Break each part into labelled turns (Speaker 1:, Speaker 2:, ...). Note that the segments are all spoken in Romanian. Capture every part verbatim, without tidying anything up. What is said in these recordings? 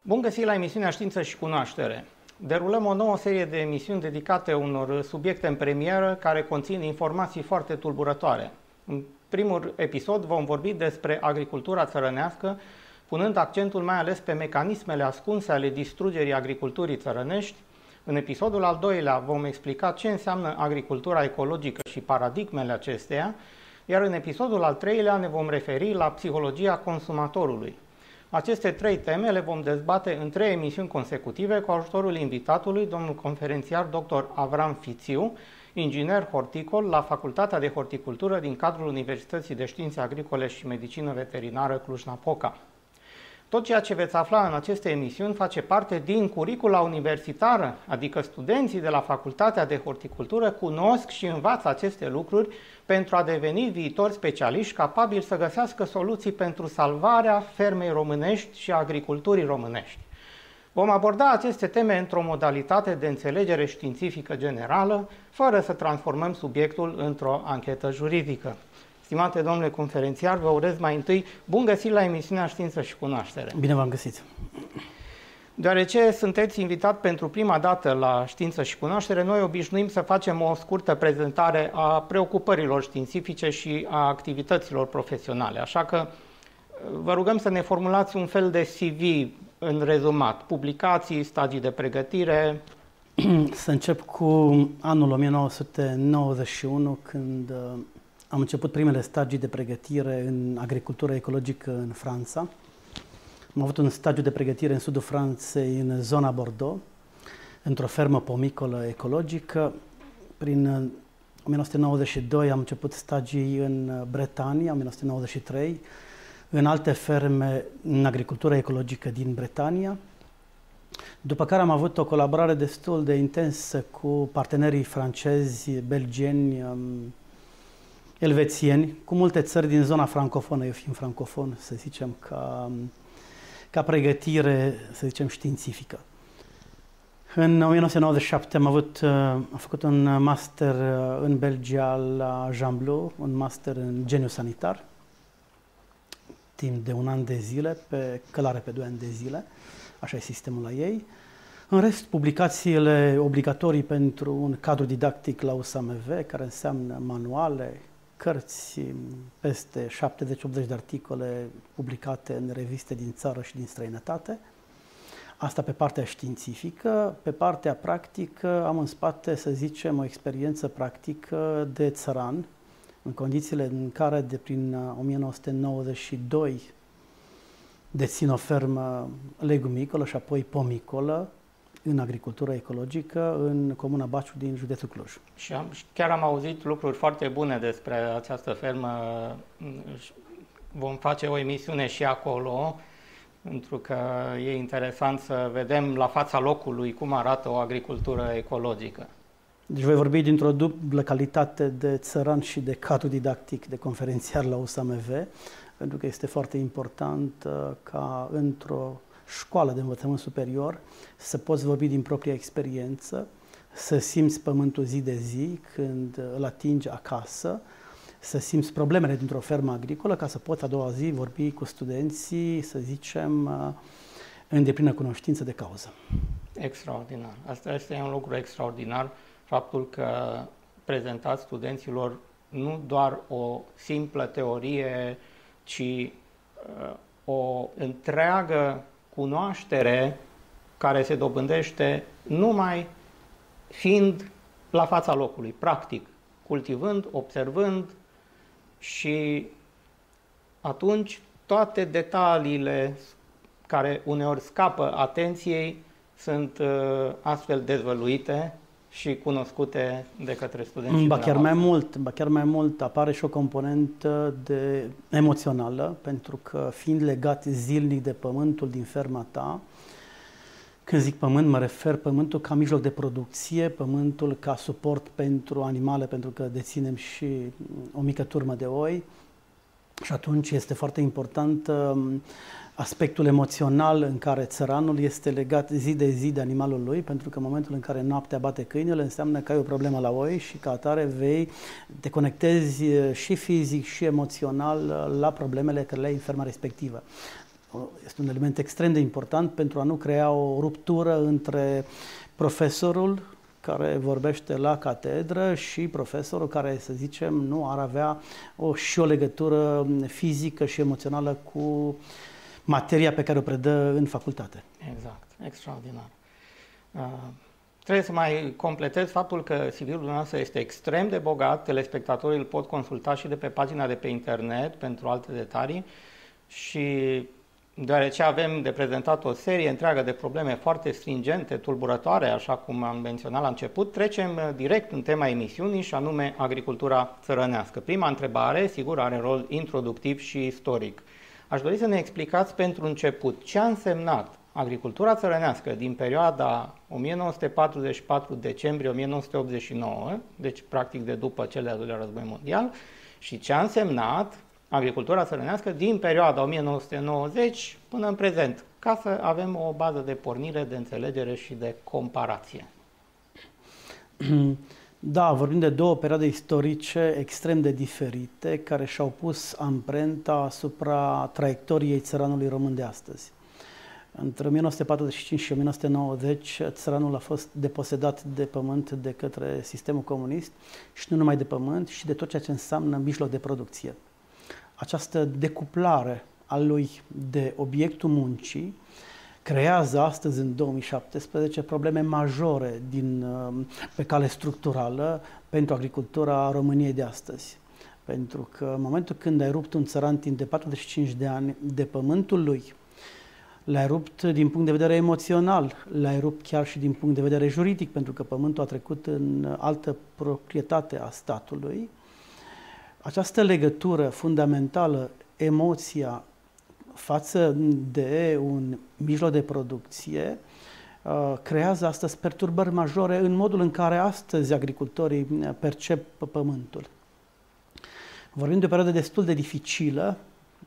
Speaker 1: Bun găsit la emisiunea Știință și Cunoaștere. Derulăm o nouă serie de emisiuni dedicate unor subiecte în premieră care conțin informații foarte tulburătoare. În primul episod vom vorbi despre agricultura țărănească, punând accentul mai ales pe mecanismele ascunse ale distrugerii agriculturii țărănești. În episodul al doilea vom explica ce înseamnă agricultura ecologică și paradigmele acesteia, iar în episodul al treilea ne vom referi la psihologia consumatorului. Aceste trei teme le vom dezbate în trei emisiuni consecutive cu ajutorul invitatului, domnul conferențiar doctor Avram Fițiu, inginer horticol la Facultatea de Horticultură din cadrul Universității de Științe Agricole și Medicină Veterinară Cluj-Napoca. Tot ceea ce veți afla în aceste emisiuni face parte din curicula universitară, adică studenții de la Facultatea de Horticultură cunosc și învață aceste lucruri pentru a deveni viitori specialiști capabili să găsească soluții pentru salvarea fermei românești și a agriculturii românești. Vom aborda aceste teme într-o modalitate de înțelegere științifică generală, fără să transformăm subiectul într-o anchetă juridică. Stimate domnule conferențiar, vă urez mai întâi bun găsit la emisiunea Știință și Cunoaștere.
Speaker 2: Bine v-am găsit!
Speaker 1: Deoarece sunteți invitat pentru prima dată la Știință și Cunoaștere, noi obișnuim să facem o scurtă prezentare a preocupărilor științifice și a activităților profesionale. Așa că vă rugăm să ne formulați un fel de C V în rezumat, publicații, stagii de pregătire.
Speaker 2: Să încep cu anul o mie nouă sute nouăzeci și unu, când am început primele stagii de pregătire în agricultură ecologică în Franța. Am avut un stagiu de pregătire în sudul Franței, în zona Bordeaux, într-o fermă pomicolă ecologică. Prin o mie nouă sute nouăzeci și doi am început stagii în Bretania, o mie nouă sute nouăzeci și trei, în alte ferme în agricultură ecologică din Bretania. După care am avut o colaborare destul de intensă cu partenerii francezi, belgieni, elvețieni, cu multe țări din zona francofonă, eu fiind francofon, să zicem, ca, ca pregătire, să zicem, științifică. În o mie nouă sute nouăzeci și șapte am, avut, am făcut un master în Belgia la Jean-Blou, un master în geniu sanitar, timp de un an de zile, pe călare pe doi ani de zile, așa e sistemul la ei. În rest, publicațiile obligatorii pentru un cadru didactic la U S A M V, care înseamnă manuale, cărți, peste șaptezeci optzeci de articole publicate în reviste din țară și din străinătate. Asta pe partea științifică. Pe partea practică am în spate, să zicem, o experiență practică de țăran, în condițiile în care de prin o mie nouă sute nouăzeci și doi dețin o fermă legumicolă și apoi pomicolă în agricultură ecologică în comuna Baciu din județul Cluj.
Speaker 1: Și am, chiar am auzit lucruri foarte bune despre această fermă. Vom face o emisiune și acolo, pentru că e interesant să vedem la fața locului cum arată o agricultură ecologică.
Speaker 2: Deci voi vorbi dintr-o dublă calitate de țăran și de cadru didactic, de conferențiar la U S A M V, pentru că este foarte important ca într-o școală de învățământ superior să poți vorbi din propria experiență, să simți pământul zi de zi când îl atingi acasă, să simți problemele dintr-o fermă agricolă, ca să poți a doua zi vorbi cu studenții, să zicem, în deplină cunoștință de cauză.
Speaker 1: Extraordinar. Asta este un lucru extraordinar, faptul că prezentați studenților nu doar o simplă teorie, ci uh, o întreagă cunoaștere care se dobândește numai fiind la fața locului, practic, cultivând, observând, și atunci toate detaliile care uneori scapă atenției sunt uh, astfel dezvăluite și cunoscute de către studenții.
Speaker 2: Ba chiar mai mult, ba chiar mai mult apare și o componentă de emoțională, pentru că fiind legat zilnic de pământul din ferma ta, când zic pământ, mă refer pământul ca mijloc de producție, pământul ca suport pentru animale, pentru că deținem și o mică turmă de oi. Și atunci este foarte important aspectul emoțional în care țăranul este legat zi de zi de animalul lui, pentru că în momentul în care noaptea bate câinele înseamnă că ai o problemă la oi și ca atare vei te conectezi și fizic și emoțional la problemele care le ai în ferma respectivă. este un element extrem de important pentru a nu crea o ruptură între profesorul care vorbește la catedră și profesorul care, să zicem, nu ar avea o, și o legătură fizică și emoțională cu materia pe care o predă în facultate.
Speaker 1: Exact, extraordinar. Uh, trebuie să mai completez faptul că C V-ul dumneavoastră este extrem de bogat, telespectatorii îl pot consulta și de pe pagina de pe internet pentru alte detalii și deoarece avem de prezentat o serie întreagă de probleme foarte stringente, tulburătoare, așa cum am menționat la început, trecem direct în tema emisiunii și anume agricultura țărănească. Prima întrebare, sigur, are rol introductiv și istoric. Aș dori să ne explicați pentru început ce a însemnat agricultura țărănească din perioada o mie nouă sute patruzeci și patru decembrie o mie nouă sute optzeci și nouă, deci practic de după cel de-al doilea război mondial, și ce a însemnat agricultura țărănească din perioada o mie nouă sute nouăzeci până în prezent, ca să avem o bază de pornire, de înțelegere și de comparație.
Speaker 2: Da, vorbim de două perioade istorice extrem de diferite, care și-au pus amprenta asupra traiectoriei țăranului român de astăzi. Între o mie nouă sute patruzeci și cinci și o mie nouă sute nouăzeci, țăranul a fost deposedat de pământ de către sistemul comunist și nu numai de pământ, și de tot ceea ce înseamnă mijloc de producție. Această decuplare a lui de obiectul muncii creează astăzi, în două mii șaptesprezece, probleme majore din, pe cale structurală pentru agricultura României de astăzi. Pentru că în momentul când ai rupt un țăran timp de patruzeci și cinci de ani de pământul lui, l-ai rupt din punct de vedere emoțional, l-ai rupt chiar și din punct de vedere juridic, pentru că pământul a trecut în altă proprietate a statului, această legătură fundamentală, emoția față de un mijloc de producție, creează astăzi perturbări majore în modul în care astăzi agricultorii percep pământul. Vorbim de o perioadă destul de dificilă,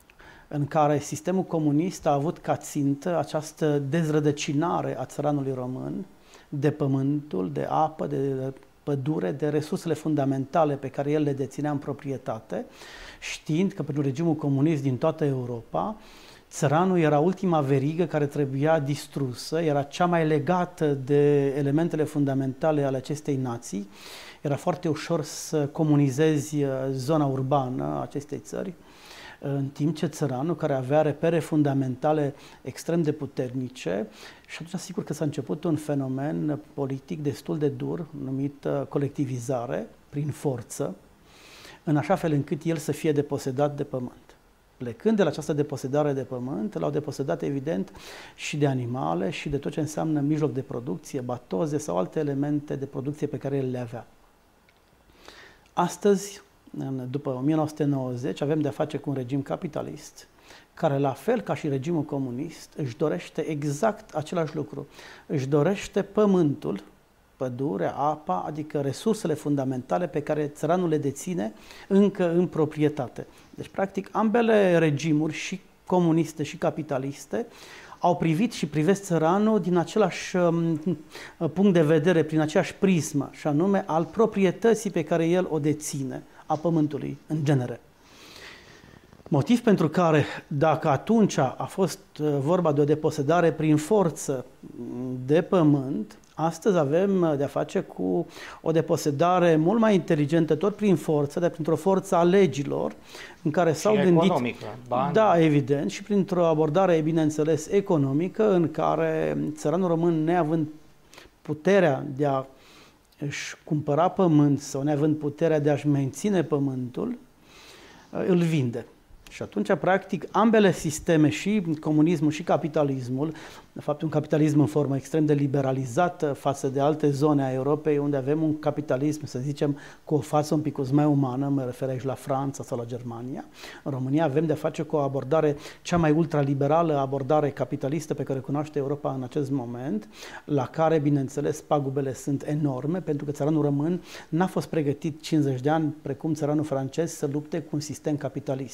Speaker 2: în care sistemul comunist a avut ca țintă această dezrădăcinare a țăranului român de pământul, de apă, de pădure, de resursele fundamentale pe care el le deținea în proprietate, știind că pentru regimul comunist din toată Europa, țăranul era ultima verigă care trebuia distrusă, era cea mai legată de elementele fundamentale ale acestei nații. Era foarte ușor să comunizezi zona urbană a acestei țări, în timp ce țăranul, care avea repere fundamentale extrem de puternice, și atunci sigur că s-a început un fenomen politic destul de dur, numit colectivizare, prin forță, în așa fel încât el să fie deposedat de pământ. Plecând de la această deposedare de pământ, l-au deposedat evident și de animale și de tot ce înseamnă mijloc de producție, batoze sau alte elemente de producție pe care el le avea. Astăzi, după o mie nouă sute nouăzeci, avem de-a face cu un regim capitalist, care, la fel ca și regimul comunist, își dorește exact același lucru. Își dorește pământul, pădurea, apa, adică resursele fundamentale pe care țăranul le deține încă în proprietate. Deci, practic, ambele regimuri, și comuniste și capitaliste, au privit și privesc țăranul din același um, punct de vedere, prin aceeași prismă, și anume al proprietății pe care el o deține, a pământului în genere. Motiv pentru care, dacă atunci a fost vorba de o deposedare prin forță de pământ, astăzi avem de-a face cu o deposedare mult mai inteligentă, tot prin forță, dar printr-o forță a legilor, în care s-au gândit...
Speaker 1: economică, bani.
Speaker 2: Da, evident, și printr-o abordare, bineînțeles, economică, în care țăranul român, neavând puterea de a își cumpăra pământ sau neavând puterea de a-și menține pământul, îl vinde. Și atunci, practic, ambele sisteme, și comunismul și capitalismul, de fapt un capitalism în formă extrem de liberalizată față de alte zone a Europei, unde avem un capitalism, să zicem, cu o față un pic mai umană, mă refer aici la Franța sau la Germania. În România avem de-a face cu o abordare cea mai ultraliberală, abordare capitalistă pe care o cunoaște Europa în acest moment, la care, bineînțeles, pagubele sunt enorme, pentru că țăranul român n-a fost pregătit cincizeci de ani, precum țăranul francez, să lupte cu un sistem capitalist.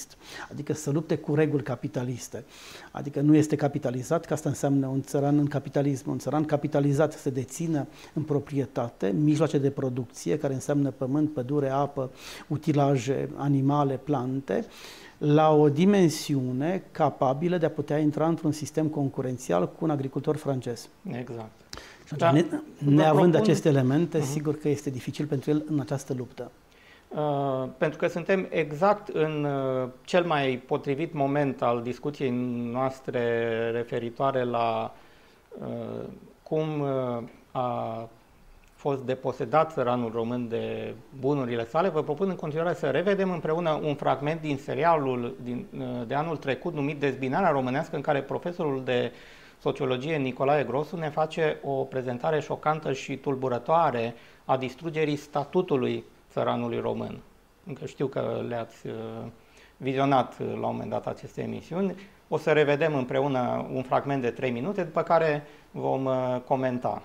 Speaker 2: adică să lupte cu reguli capitaliste. Adică nu este capitalizat, că asta înseamnă un țăran în capitalism. Un țăran capitalizat să dețină în proprietate mijloace de producție, care înseamnă pământ, pădure, apă, utilaje, animale, plante, la o dimensiune capabilă de a putea intra într-un sistem concurențial cu un agricultor francez.
Speaker 1: Exact.
Speaker 2: Da, ne, neavând propun... aceste elemente, uh-huh. sigur că este dificil pentru el în această luptă.
Speaker 1: Uh, pentru că suntem exact în uh, cel mai potrivit moment al discuției noastre referitoare la uh, cum uh, a fost deposedat țăranul român de bunurile sale. Vă propun în continuare să revedem împreună un fragment din serialul din, uh, de anul trecut numit Dezbinarea românească, în care profesorul de sociologie Nicolae Grosu ne face o prezentare șocantă și tulburătoare a distrugerii statutului țăranului român. Încă știu că le-ați vizionat la un moment dat aceste emisiuni. O să revedem împreună un fragment de trei minute, după care vom comenta.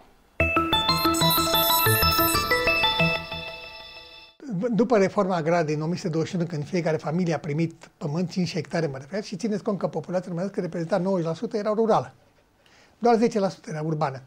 Speaker 3: După reforma agrară din o mie nouă sute douăzeci și unu, când fiecare familie a primit pământ, cinci hectare mă refer, și țineți cont că populația românească reprezenta nouăzeci la sută era rurală. Doar zece la sută era urbană.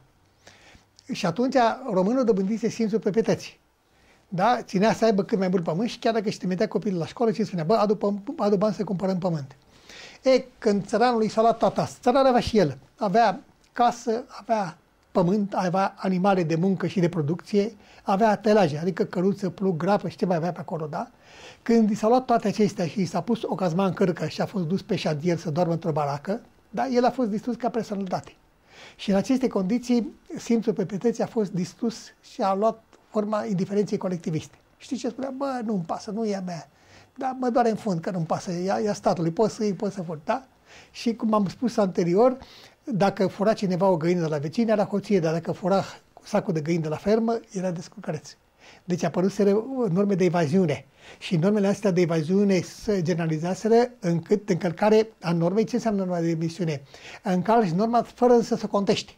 Speaker 3: Și atunci românul dobândise simțul proprietății. Da? Ținea să aibă cât mai mult pământ și chiar dacă își trimitea copilul la școală, ce spunea? Bă, adu, adu bani să cumpărăm pământ. E, când țăranului s-a luat toată asta, țăranul avea și el. Avea casă, avea pământ, avea animale de muncă și de producție, avea telaje, adică căruță, plug, grapă și ce mai avea pe acolo, da? Când i s-au luat toate acestea și i s-a pus o cazma în cărcă și a fost dus pe șantier să doarmă într-o baracă, da? El a fost distrus ca personalitate. Și în aceste condiții, simțul proprietății a fost distrus și a luat forma indiferenței colectiviste. Știi ce spunea? Bă, nu-mi pasă, nu e a mea. Da, mă doare în fund că nu-mi pasă, e a statului, poți să iei, poți să furi, da? Și cum am spus anterior, dacă fura cineva o găină de la vecini, era hoție, dar dacă fura sacul de găini de la fermă, era descurcăreț. Deci apăruseră norme de evaziune. Și normele astea de evaziune se generalizaseră încât încălcare a normei. Ce înseamnă norma de emisiune? Încalci norma fără să se contești.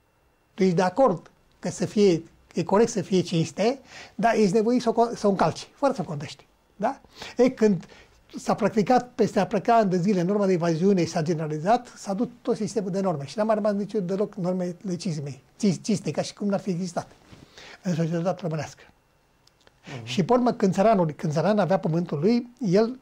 Speaker 3: Tu ești de acord că să fie, e corect să fie cinste, dar ești nevoit să o, să o încalci, fără să o contești. Da? E, când s-a practicat peste a pleca ani de zile norma de evaziune și s-a generalizat, s-a dus tot sistemul de norme și n-a mai rămas nici deloc norme de cizme, ciste, ca și cum n-ar fi existat în societatea românească. Uh-huh. Și pe urmă, când țăranul, când țăranul avea pământul lui, el,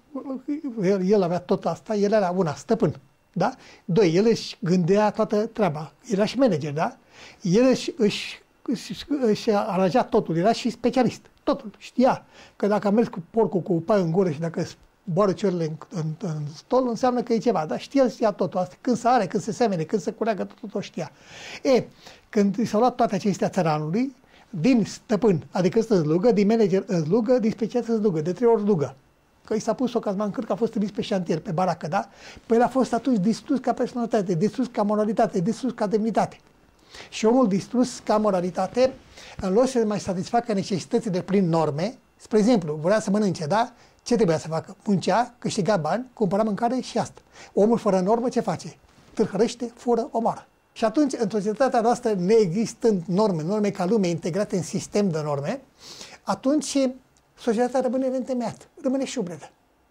Speaker 3: el, el avea tot asta, el era una, stăpân. Da? Doi, el își gândea toată treaba. Era și manager, da? El își, își, își, își aranja totul, era și specialist. Totul. Știa că dacă a mers cu porcul cu pai în gură și dacă boară ciorile în, în, în stol, înseamnă că e ceva. Da? Știa, știa totul asta. Când se are, când se semene, când se cureagă, totul tot știa. E, când i s-au luat toate acestea țăranului, din stăpân, adică să slugă, din manager în slugă, din special să slugă, de trei ori slugă. Că i s-a pus o cazma în cârcă, a fost trimis pe șantier, pe baracă, da? Păi el a fost atunci distrus ca personalitate, distrus ca moralitate, distrus ca demnitate. Și omul distrus ca moralitate, în loc să mai satisfacă necesitățile prin norme, spre exemplu, vrea să mănânce, da? Ce trebuia să facă? Muncea, câștiga bani, cumpăra mâncare și asta. Omul fără normă ce face? Târhărește, fură, omoară. Și atunci, în societatea noastră, neexistând norme, norme ca lume integrate în sistem de norme, atunci societatea rămâne neîntemeiată, rămâne șubredă,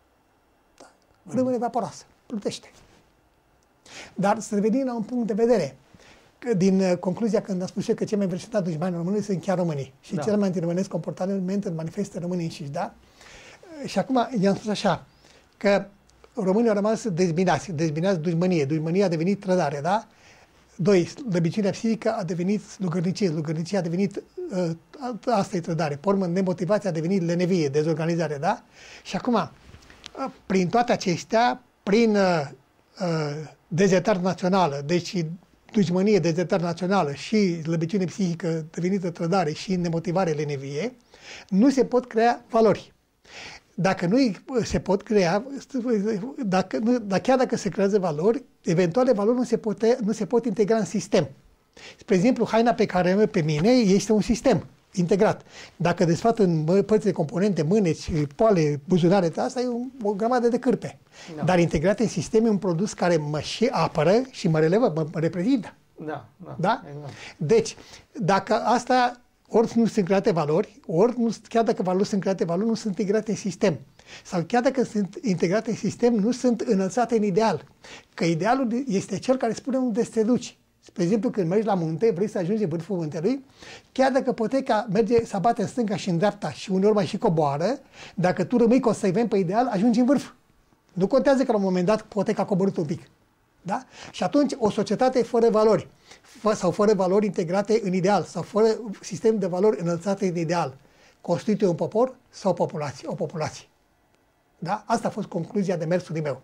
Speaker 3: da? Rămâne vaporoasă, plutește. Dar să revenim la un punct de vedere. Din concluzia când am spus eu că cei mai înverșunați dușmani români sunt chiar românii și da. Cel mai antiromânesc comportament îl manifestă românii înșiși, da? Și acum i-am spus așa, că românii au rămas dezbinați, dezbinați dușmănie, dușmănia a devenit trădare, da? Doi, slăbiciunea psihică a devenit slugărnicie, slugărnicia a devenit, uh, asta e trădare, pe urmă nemotivația a devenit lenevie, dezorganizare, da? Și acum, uh, prin toate acestea, prin uh, uh, dezertare națională, deci dușmănie, dezertare națională și slăbiciune psihică devenită trădare și nemotivare, lenevie, nu se pot crea valori. Dacă nu se pot crea, dacă, nu, dar chiar dacă se creează valori, eventuale valori nu se, poate, nu se pot integra în sistem. Spre exemplu, haina pe care am pe mine este un sistem integrat. Dacă desfat în părți de componente, mâneci, poale, buzunare, asta e o, o grămadă de cârpe. Da. Dar integrat în sistem e un produs care mă și apără și mă relevă, mă, mă reprezintă.
Speaker 1: Da, da,
Speaker 3: da?
Speaker 1: Exact.
Speaker 3: Deci, dacă asta ori nu sunt create valori, ori nu, chiar dacă valori sunt create valori, nu sunt integrate în sistem. Sau chiar dacă sunt integrate în sistem, nu sunt înălțate în ideal. Că idealul este cel care spune unde să te duci. Spre exemplu, când mergi la munte, vrei să ajungi în vârful muntelui, chiar dacă poteca merge să bate în stânga și în dreapta și uneori mai și coboară, dacă tu rămâi consecvent pe ideal, ajungi în vârf. Nu contează că la un moment dat poteca a coborât un pic. Da? Și atunci o societate fără valori, fă, sau fără valori integrate în ideal, sau fără sistem de valori înălțate în ideal, constituie un popor sau o populație. O populație. Da? Asta a fost concluzia demersului meu.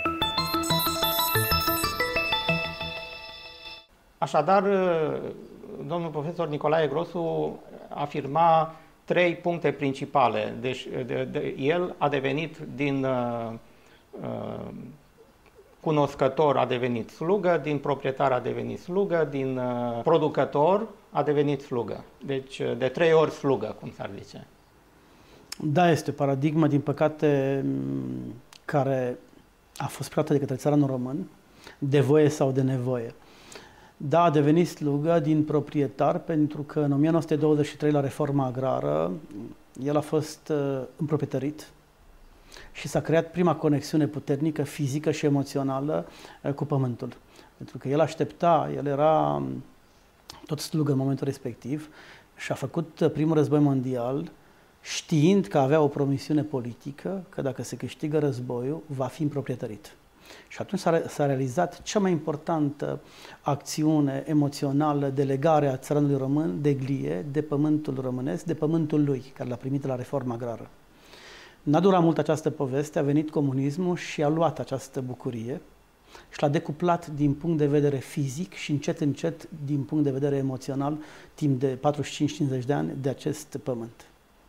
Speaker 1: Așadar, domnul profesor Nicolae Grosu afirma trei puncte principale. Deci, de, de, el a devenit din uh, uh, cunoscător a devenit slugă, din proprietar a devenit slugă, din uh, producător a devenit slugă. Deci, de trei ori slugă, cum s-ar zice.
Speaker 2: Da, este o paradigmă, din păcate, care a fost creată de către țăranul român, de voie sau de nevoie. Da, a devenit slugă din proprietar, pentru că în o mie nouă sute douăzeci și trei, la reforma agrară, el a fost uh, împroprietărit și s-a creat prima conexiune puternică, fizică și emoțională uh, cu pământul. Pentru că el aștepta, el era tot slugă în momentul respectiv și a făcut uh, primul război mondial știind că avea o promisiune politică, că dacă se câștigă războiul, va fi împroprietărit. Și atunci s-a realizat cea mai importantă acțiune emoțională de legare a țăranului român de glie, de pământul românesc, de pământul lui, care l-a primit la reforma agrară. N-a durat mult această poveste, a venit comunismul și a luat această bucurie și l-a decuplat din punct de vedere fizic și încet, încet, din punct de vedere emoțional, timp de patruzeci și cinci cincizeci de ani, de acest pământ.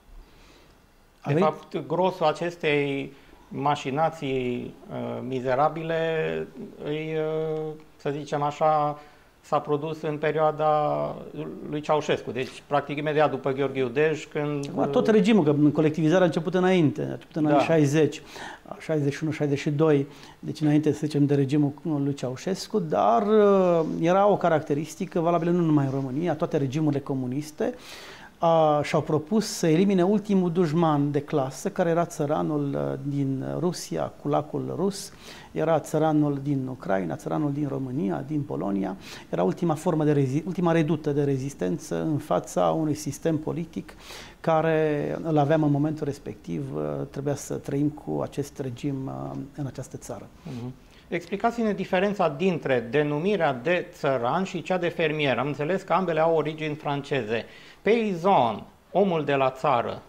Speaker 1: De venit... fapt, grosul acestei mașinații uh, mizerabile, îi, uh, să zicem așa, s-a produs în perioada lui Ceaușescu, deci practic imediat după Gheorghe Udej, când...
Speaker 2: Uh, Tot regimul, că colectivizarea a început înainte, a început în da. anii șaizeci, șaizeci și unu șaizeci și doi, deci înainte, să zicem, de regimul lui Ceaușescu, dar uh, era o caracteristică valabilă nu numai în România, toate regimurile comuniste, A, și-au propus să elimine ultimul dușman de clasă, care era țăranul din Rusia, culacul rus, era țăranul din Ucraina, țăranul din România, din Polonia, era ultima formă de rezi- ultima redută de rezistență în fața unui sistem politic care îl aveam în momentul respectiv, trebuia să trăim cu acest regim în această țară.
Speaker 1: Uh-huh. Explicați-ne diferența dintre denumirea de țăran și cea de fermier. Am înțeles că ambele au origini franceze. Paysan, omul de la țară,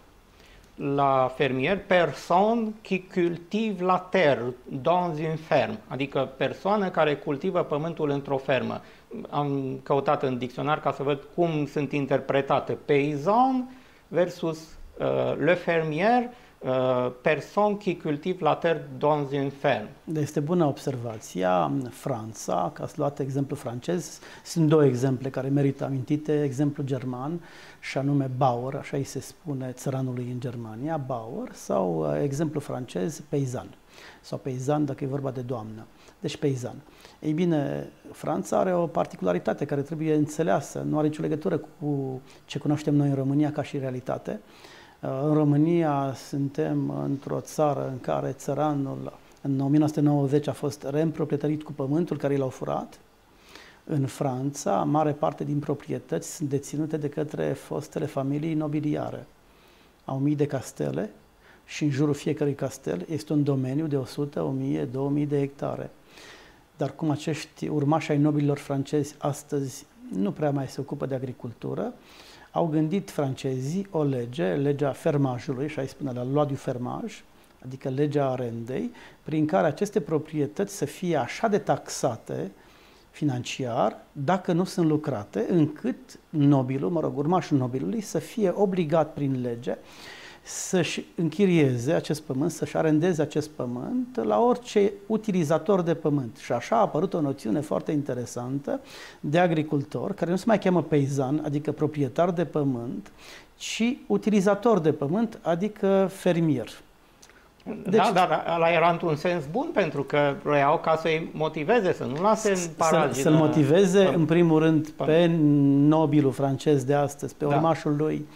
Speaker 1: la fermier, personne qui cultive la terre dans une ferme, adică persoană care cultivă pământul într-o fermă. Am căutat în dicționar ca să văd cum sunt interpretate paysan versus uh, le fermier, Uh, persoane qui cultive la terre dans une ferme.
Speaker 2: Este bună observația. Franța, că ați luat exemplu francez, sunt două exemple care merită amintite, exemplu german, și anume Bauer, așa îi se spune țăranului în Germania, Bauer, sau uh, exemplu francez, paysan, sau paysan dacă e vorba de doamnă, deci paysan. Ei bine, Franța are o particularitate care trebuie înțeleasă, nu are nicio legătură cu ce cunoaștem noi în România ca și realitate. În România suntem într-o țară în care țăranul în o mie nouă sute nouăzeci a fost reîmproprietărit cu pământul care i l-au furat. În Franța, mare parte din proprietăți sunt deținute de către fostele familii nobiliare. Au mii de castele și în jurul fiecărui castel este un domeniu de o sută, o mie, două mii de hectare. Dar cum acești urmași ai nobililor francezi astăzi nu prea mai se ocupă de agricultură, au gândit francezii o lege, legea fermajului, și aici spune la loi du fermage, adică legea arendei, prin care aceste proprietăți să fie așa de taxate financiar, dacă nu sunt lucrate, încât nobilul, mă rog, urmașul nobilului, să fie obligat prin lege să-și închirieze acest pământ, să-și arendeze acest pământ la orice utilizator de pământ. Și așa a apărut o noțiune foarte interesantă de agricultor, care nu se mai cheamă paysan, adică proprietar de pământ, ci utilizator de pământ, adică fermier.
Speaker 1: Deci, da, dar ăla era într-un sens bun, pentru că vreau ca să-i motiveze, să nu lase în paragină.
Speaker 2: Să-l motiveze, în primul rând, pe nobilul francez de astăzi, pe urmașul da. lui,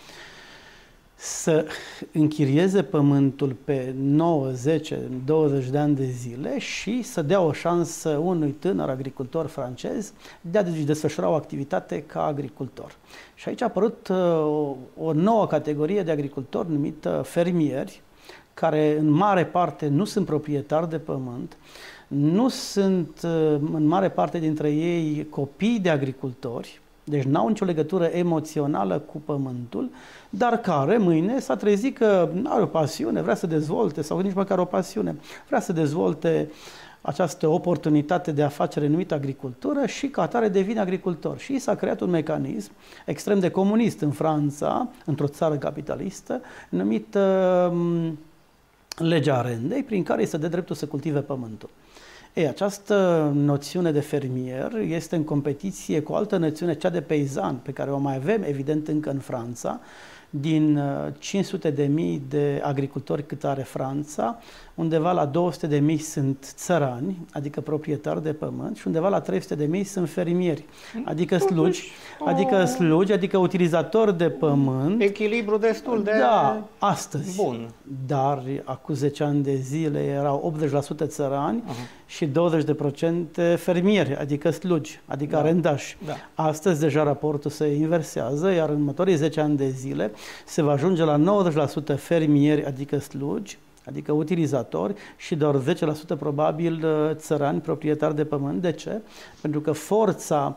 Speaker 2: să închirieze pământul pe nouă, zece, douăzeci de ani de zile și să dea o șansă unui tânăr agricultor francez de a desfășura o activitate ca agricultor. Și aici a apărut o, o nouă categorie de agricultori numită fermieri, care în mare parte nu sunt proprietari de pământ, nu sunt în mare parte dintre ei copii de agricultori, deci n-au nicio legătură emoțională cu pământul, dar care mâine s-a trezit că are o pasiune, vrea să dezvolte, sau nici măcar o pasiune, vrea să dezvolte această oportunitate de afacere numită agricultură și ca atare devine agricultor. Și s-a creat un mecanism extrem de comunist în Franța, într-o țară capitalistă, numit uh, legea arendei, prin care îi se dă dreptul să cultive pământul. Ei, această noțiune de fermier este în competiție cu o altă noțiune, cea de peisan, pe care o mai avem, evident, încă în Franța. Din cinci sute de mii de agricultori cât are Franța, undeva la două sute de mii sunt țărani, adică proprietari de pământ, și undeva la trei sute de mii sunt fermieri, adică slugi, adică slugi, adică utilizatori de pământ.
Speaker 1: Echilibru destul de
Speaker 2: da, astăzi.
Speaker 1: bun.
Speaker 2: Dar acum zece ani de zile erau optzeci la sută țărani uh-huh. și douăzeci la sută fermieri, adică slugi, adică da. arendași. Da. Astăzi deja raportul se inversează, iar în următorii zece ani de zile se va ajunge la nouăzeci la sută fermieri, adică slugi, adică utilizatori, și doar zece la sută probabil țărani, proprietari de pământ. De ce? Pentru că forța,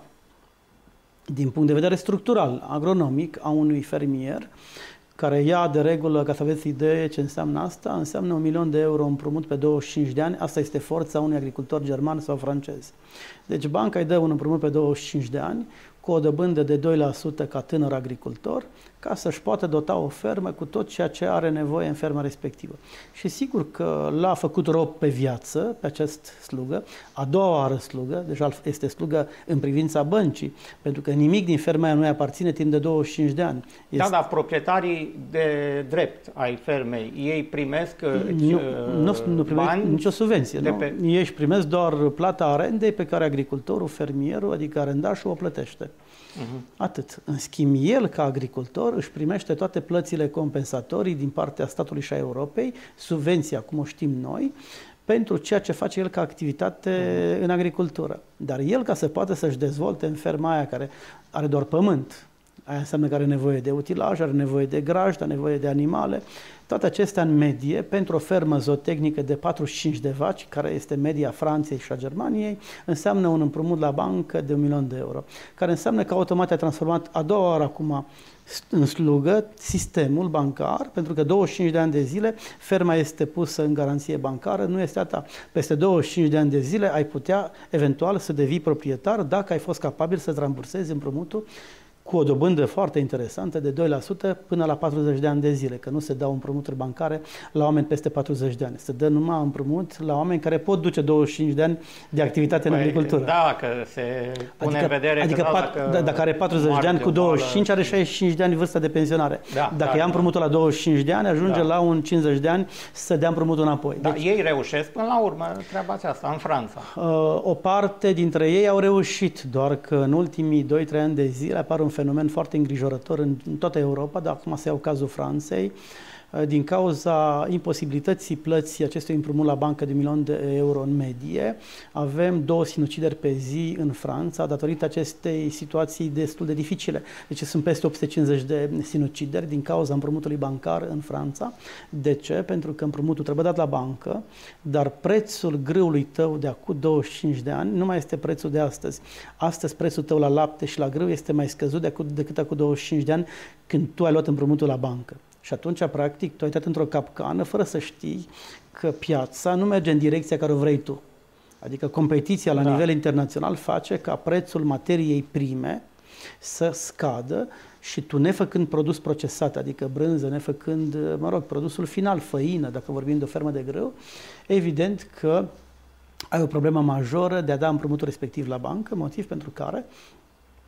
Speaker 2: din punct de vedere structural, agronomic, a unui fermier, care ia de regulă, ca să aveți idee ce înseamnă asta, înseamnă un milion de euro împrumut pe douăzeci și cinci de ani. Asta este forța unui agricultor german sau francez. Deci banca îi dă un împrumut pe douăzeci și cinci de ani, cu o dobândă de doi la sută ca tânăr agricultor, ca să-și poată dota o fermă cu tot ceea ce are nevoie în ferma respectivă. Și sigur că l-a făcut rob pe viață, pe acest slugă, a doua oară slugă, deja este slugă în privința băncii, pentru că nimic din ferma aia nu îi aparține timp de douăzeci și cinci de ani.
Speaker 1: Este... Da, dar proprietarii de drept ai fermei, ei primesc
Speaker 2: nu, nu, nu primesc
Speaker 1: bani
Speaker 2: nicio subvenție. Nu?
Speaker 1: Pe...
Speaker 2: Ei își primesc doar plata arendei pe care agricultorul, fermierul, adică arendașul, o plătește. Uh-huh. Atât. În schimb, el, ca agricultor, își primește toate plățile compensatorii din partea statului și a Europei, subvenția, cum o știm noi, pentru ceea ce face el ca activitate uh-huh. în agricultură. Dar el, ca să poată să-și dezvolte în ferma aia care are doar pământ, aia înseamnă că are nevoie de utilaj, are nevoie de grajd, are nevoie de animale, toate acestea în medie, pentru o fermă zootehnică de patruzeci și cinci de vaci, care este media Franței și a Germaniei, înseamnă un împrumut la bancă de un milion de euro, care înseamnă că automat a transformat a doua oară acum în slugă sistemul bancar, pentru că douăzeci și cinci de ani de zile ferma este pusă în garanție bancară, nu este a ta. Peste douăzeci și cinci de ani de zile ai putea eventual să devii proprietar dacă ai fost capabil să-ți rambursezi împrumutul cu o dobândă foarte interesantă de doi la sută până la patruzeci de ani de zile, că nu se dau împrumuturi bancare la oameni peste patruzeci de ani. Se dă numai împrumut la oameni care pot duce douăzeci și cinci de ani de activitate
Speaker 1: păi,
Speaker 2: în agricultură.
Speaker 1: Da, că se pune
Speaker 2: adică,
Speaker 1: în vedere
Speaker 2: adică
Speaker 1: că
Speaker 2: pat,
Speaker 1: dacă,
Speaker 2: da, dacă are patruzeci de ani, cu douăzeci și cinci are șaizeci și cinci de ani vârsta de pensionare. Da, dacă da, ia împrumutul la douăzeci și cinci de ani, ajunge da. la un cincizeci de ani să dea împrumutul înapoi.
Speaker 1: Da,
Speaker 2: deci,
Speaker 1: ei reușesc până la urmă treaba aceasta în Franța.
Speaker 2: O parte dintre ei au reușit, doar că în ultimii doi trei ani de zile apare un fenomen foarte îngrijorător în, în toată Europa, dar acum se iau cazul Franței, din cauza imposibilității plății acestui împrumut la bancă de un milion de euro în medie. Avem două sinucideri pe zi în Franța, datorită acestei situații destul de dificile. Deci sunt peste opt sute cincizeci de sinucideri din cauza împrumutului bancar în Franța. De ce? Pentru că împrumutul trebuie dat la bancă, dar prețul grâului tău de acum douăzeci și cinci de ani nu mai este prețul de astăzi. Astăzi prețul tău la lapte și la grâu este mai scăzut decât acum douăzeci și cinci de ani, când tu ai luat împrumutul la bancă. Și atunci, practic, tu ai intrat într-o capcană fără să știi că piața nu merge în direcția care o vrei tu. Adică competiția la da. nivel internațional face ca prețul materiei prime să scadă și tu, nefăcând produs procesat, adică brânză, nefăcând, mă rog, produsul final, făină, dacă vorbim de o fermă de grâu, evident că ai o problemă majoră de a da împrumutul respectiv la bancă, motiv pentru care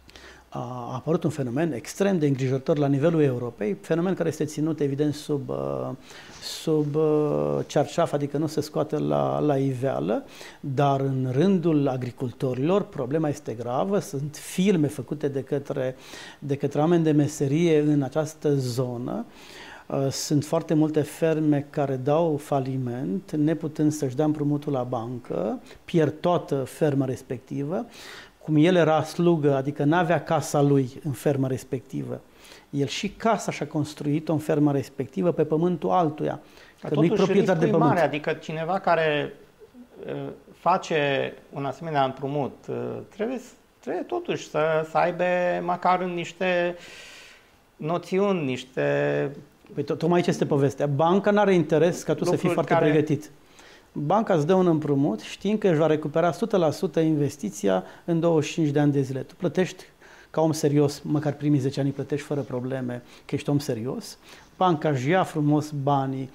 Speaker 2: a apărut un fenomen extrem de îngrijorător la nivelul Europei, fenomen care este ținut evident sub, sub cearșaf, adică nu se scoate la, la iveală, dar în rândul agricultorilor problema este gravă, sunt filme făcute de către, de către oameni de meserie în această zonă. Sunt foarte multe ferme care dau faliment, neputând să-și dea împrumutul la bancă, pierd toată ferma respectivă. Cum el era slugă, adică n-avea casa lui în ferma respectivă, el și casa și-a construit-o în ferma respectivă pe pământul altuia.
Speaker 1: Că nu-i proprietar de pământ. Mare, adică cineva care uh, face un asemenea împrumut uh, trebuie, trebuie totuși să, să aibă măcar niște noțiuni, niște...
Speaker 2: Păi tocmai aici este povestea. Banca n-are interes ca tu să fii foarte care... pregătit. Banca îți dă un împrumut știind că își va recupera o sută la sută investiția în douăzeci și cinci de ani de zile. Tu plătești ca om serios, măcar primii zece ani plătești fără probleme, că ești om serios. Banca își ia frumos banii,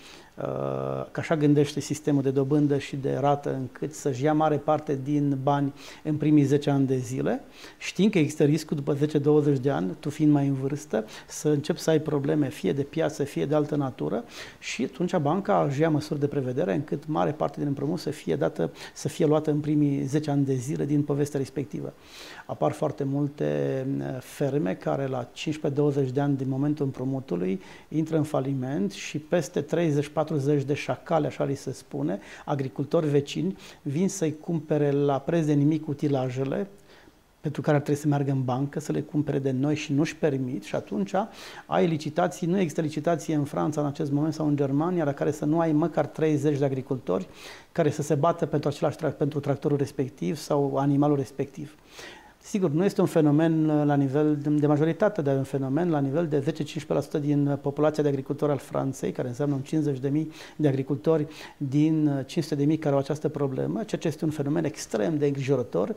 Speaker 2: că așa gândește sistemul de dobândă și de rată, încât să-și ia mare parte din bani în primii zece ani de zile, știind că există riscul după zece douăzeci de ani, tu fiind mai în vârstă, să începi să ai probleme fie de piață, fie de altă natură, și atunci banca își ia măsuri de prevedere încât mare parte din împrumut să fie dată, să fie luată în primii zece ani de zile din povestea respectivă. Apar foarte multe ferme care la cincisprezece douăzeci de ani din momentul împrumutului intră în faliment și peste treizeci patruzeci de șacale, așa li se spune, agricultori vecini, vin să-i cumpere la preț de nimic utilajele pentru care ar trebui să meargă în bancă, să le cumpere de noi și nu-și permit, și atunci ai licitații, nu există licitație în Franța în acest moment sau în Germania, la care să nu ai măcar treizeci de agricultori care să se bată pentru același pentru tractorul respectiv sau animalul respectiv. Sigur, nu este un fenomen la nivel de majoritate, dar un fenomen la nivel de zece cincisprezece la sută din populația de agricultori al Franței, care înseamnă cincizeci de mii de agricultori din cinci sute de mii care au această problemă, ceea ce este un fenomen extrem de îngrijorător,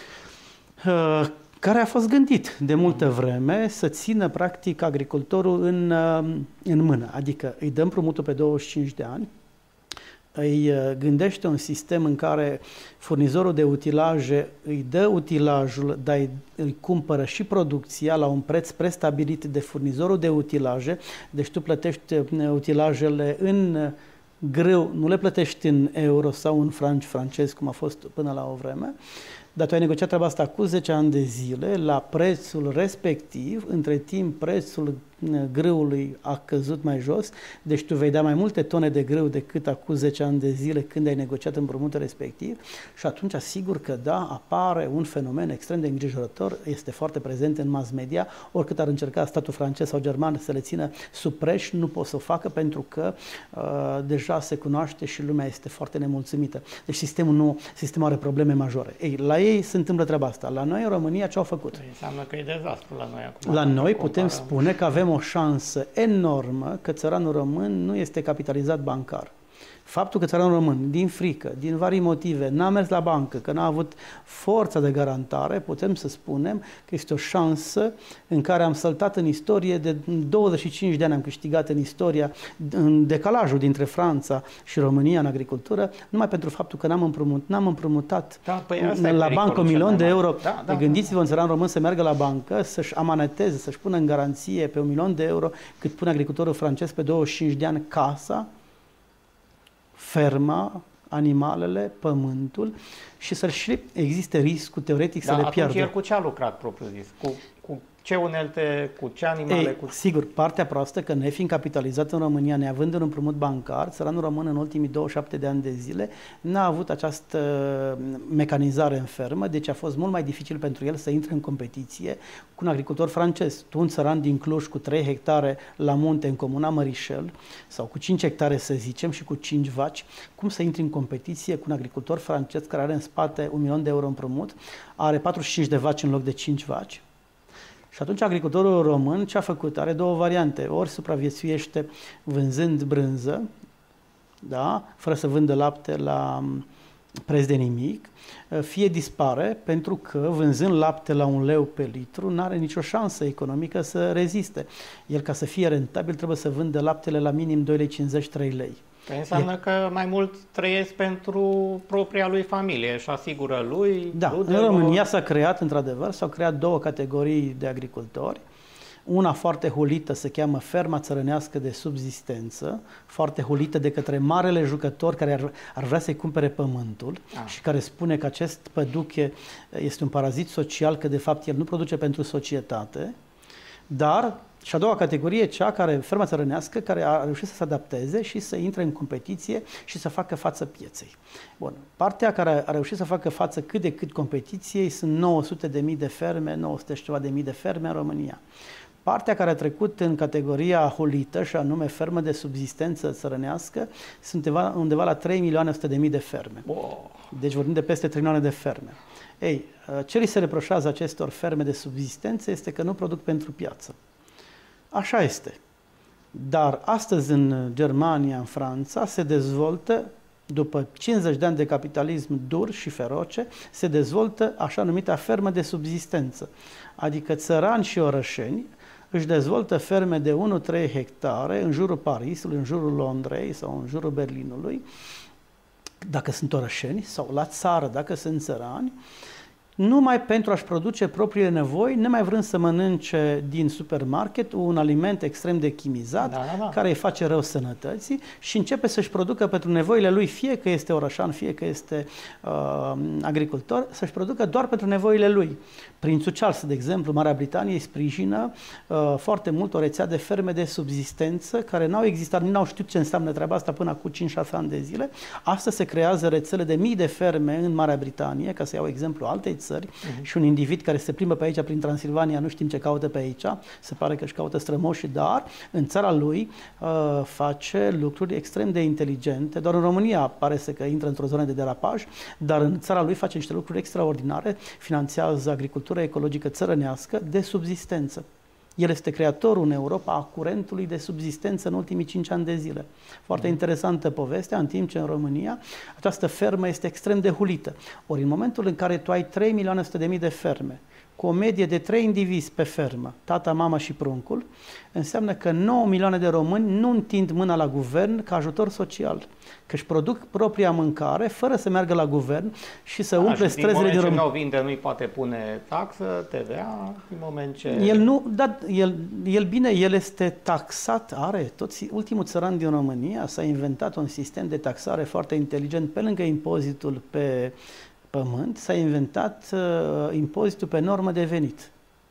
Speaker 2: care a fost gândit de multă vreme să țină practic agricultorul în, în mână, adică îi dăm împrumutul pe douăzeci și cinci de ani, îi gândește un sistem în care furnizorul de utilaje îi dă utilajul, dar îi, îi cumpără și producția la un preț prestabilit de furnizorul de utilaje, deci tu plătești utilajele în grâu, nu le plătești în euro sau în franci francezi, cum a fost până la o vreme, dar tu ai negociat treaba asta cu zece ani de zile la prețul respectiv, între timp prețul grâului a căzut mai jos, deci tu vei da mai multe tone de grâu decât acum zece ani de zile când ai negociat împrumutul respectiv, și atunci sigur că da, apare un fenomen extrem de îngrijorător, este foarte prezent în mass media, oricât ar încerca statul francez sau german să le țină sub preș, nu pot să o facă pentru că uh, deja se cunoaște și lumea este foarte nemulțumită. Deci sistemul, nu, sistemul are probleme majore. Ei, la ei se întâmplă treaba asta. La noi, în România, ce au făcut?
Speaker 1: Înseamnă că e dezastru la noi acum.
Speaker 2: La noi putem spune că avem o șansă enormă că țăranul român nu este capitalizat bancar. Faptul că țăranul român, din frică, din vari motive, n-a mers la bancă, că n-a avut forța de garantare, putem să spunem că este o șansă în care am săltat în istorie, de douăzeci și cinci de ani am câștigat în istoria, în decalajul dintre Franța și România în agricultură, numai pentru faptul că n-am împrumut, n-am împrumutat
Speaker 1: da, păi
Speaker 2: la bancă un milion de euro.
Speaker 1: Da, da,
Speaker 2: Gândiți-vă un țăran român să meargă la bancă, să-și amaneteze, să-și pună în garanție pe un milion de euro cât pune agricultorul francez pe douăzeci și cinci de ani casa, ferma, animalele, pământul, și să și existe riscul teoretic
Speaker 1: da,
Speaker 2: să le piardă.
Speaker 1: El cu ce a lucrat propriu zis? Cu, cu ce unelte, cu ce animale?
Speaker 2: Ei,
Speaker 1: cu...
Speaker 2: Sigur, partea proastă că nefiind capitalizat în România, neavând un împrumut bancar, țăranul român în ultimii douăzeci și șapte de ani de zile n-a avut această mecanizare în fermă, deci a fost mult mai dificil pentru el să intre în competiție cu un agricultor francez. Tu, un țăran din Cluj cu trei hectare la munte în comuna Mărișel, sau cu cinci hectare să zicem și cu cinci vaci, cum să intri în competiție cu un agricultor francez care are în spate un milion de euro împrumut, are patruzeci și cinci de vaci în loc de cinci vaci? Și atunci agricultorul român ce a făcut? Are două variante. Ori supraviețuiește vânzând brânză, da? Fără să vândă lapte la preț de nimic, fie dispare pentru că vânzând lapte la un leu pe litru nu are nicio șansă economică să reziste. El, ca să fie rentabil, trebuie să vândă laptele la minim doi lei cincizeci - trei lei.
Speaker 1: Că înseamnă e... că mai mult trăiesc pentru propria lui familie și asigură lui.
Speaker 2: Da, în România s-a creat, într-adevăr, s-au creat două categorii de agricultori. Una foarte hulită se cheamă ferma țărănească de subzistență, foarte hulită de către marele jucător care ar, ar vrea să-i cumpere pământul ah. și care spune că acest păduche este un parazit social, că de fapt el nu produce pentru societate, dar și a doua categorie, cea care, ferma țărănească, care a reușit să se adapteze și să intre în competiție și să facă față pieței. Bun. Partea care a reușit să facă față cât de cât competiției sunt nouă sute de mii de ferme, nouă sute și ceva de mii de ferme în România. Partea care a trecut în categoria hulită, și anume fermă de subzistență țărănească, sunt undeva, undeva la trei milioane o sută de mii de ferme. Wow. Deci vorbim de peste trei milioane de ferme. Ei, ce li se reproșează acestor ferme de subzistență este că nu produc pentru piață. Așa este. Dar astăzi în Germania, în Franța, se dezvoltă, după cincizeci de ani de capitalism dur și feroce, se dezvoltă așa numita fermă de subzistență. Adică țărani și orășeni își dezvoltă ferme de unu trei hectare în jurul Parisului, în jurul Londrei sau în jurul Berlinului, dacă sunt orășeni, sau la țară, dacă sunt țărani, numai pentru a-și produce propriile nevoi, nemai vrând să mănânce din supermarket un aliment extrem de chimizat, da, da, da. care îi face rău sănătății și începe să-și producă pentru nevoile lui, fie că este orășan, fie că este uh, agricultor, să-și producă doar pentru nevoile lui. Prințul Charles, de exemplu, Marea Britanie, îi sprijină uh, foarte mult o rețea de ferme de subzistență care n-au existat, nu au știut ce înseamnă treaba asta până acum cinci șase ani de zile. Astăzi se creează rețele de mii de ferme în Marea Britanie, ca să iau exemplu altei țări, uh-huh. și un individ care se plimbă pe aici prin Transilvania, nu știm ce caută pe aici, se pare că își caută strămoșii, dar în țara lui uh, face lucruri extrem de inteligente. Doar în România pare să că intră într-o zonă de derapaj, dar în țara lui face niște lucruri extraordinare, finanțează agricultura ecologică țărănească de subzistență. El este creatorul în Europa a curentului de subzistență în ultimii cinci ani de zile. Foarte mm. interesantă povestea, în timp ce în România această fermă este extrem de hulită. Ori în momentul în care tu ai trei milioane o sută de mii de ferme, cu o medie de trei indivizi pe fermă, tata, mama și pruncul, înseamnă că nouă milioane de români nu întind mâna la guvern ca ajutor social, că își produc propria mâncare fără să meargă la guvern și să da, umple
Speaker 1: și
Speaker 2: străzile din România.
Speaker 1: Din moment ce nu vinde, nu-i poate pune taxă, T V A, din moment ce...
Speaker 2: El nu, da, el, el bine, el este taxat, are, toți, ultimul țăran din România s-a inventat un sistem de taxare foarte inteligent, pe lângă impozitul pe pământ, s-a inventat uh, impozitul pe normă de venit.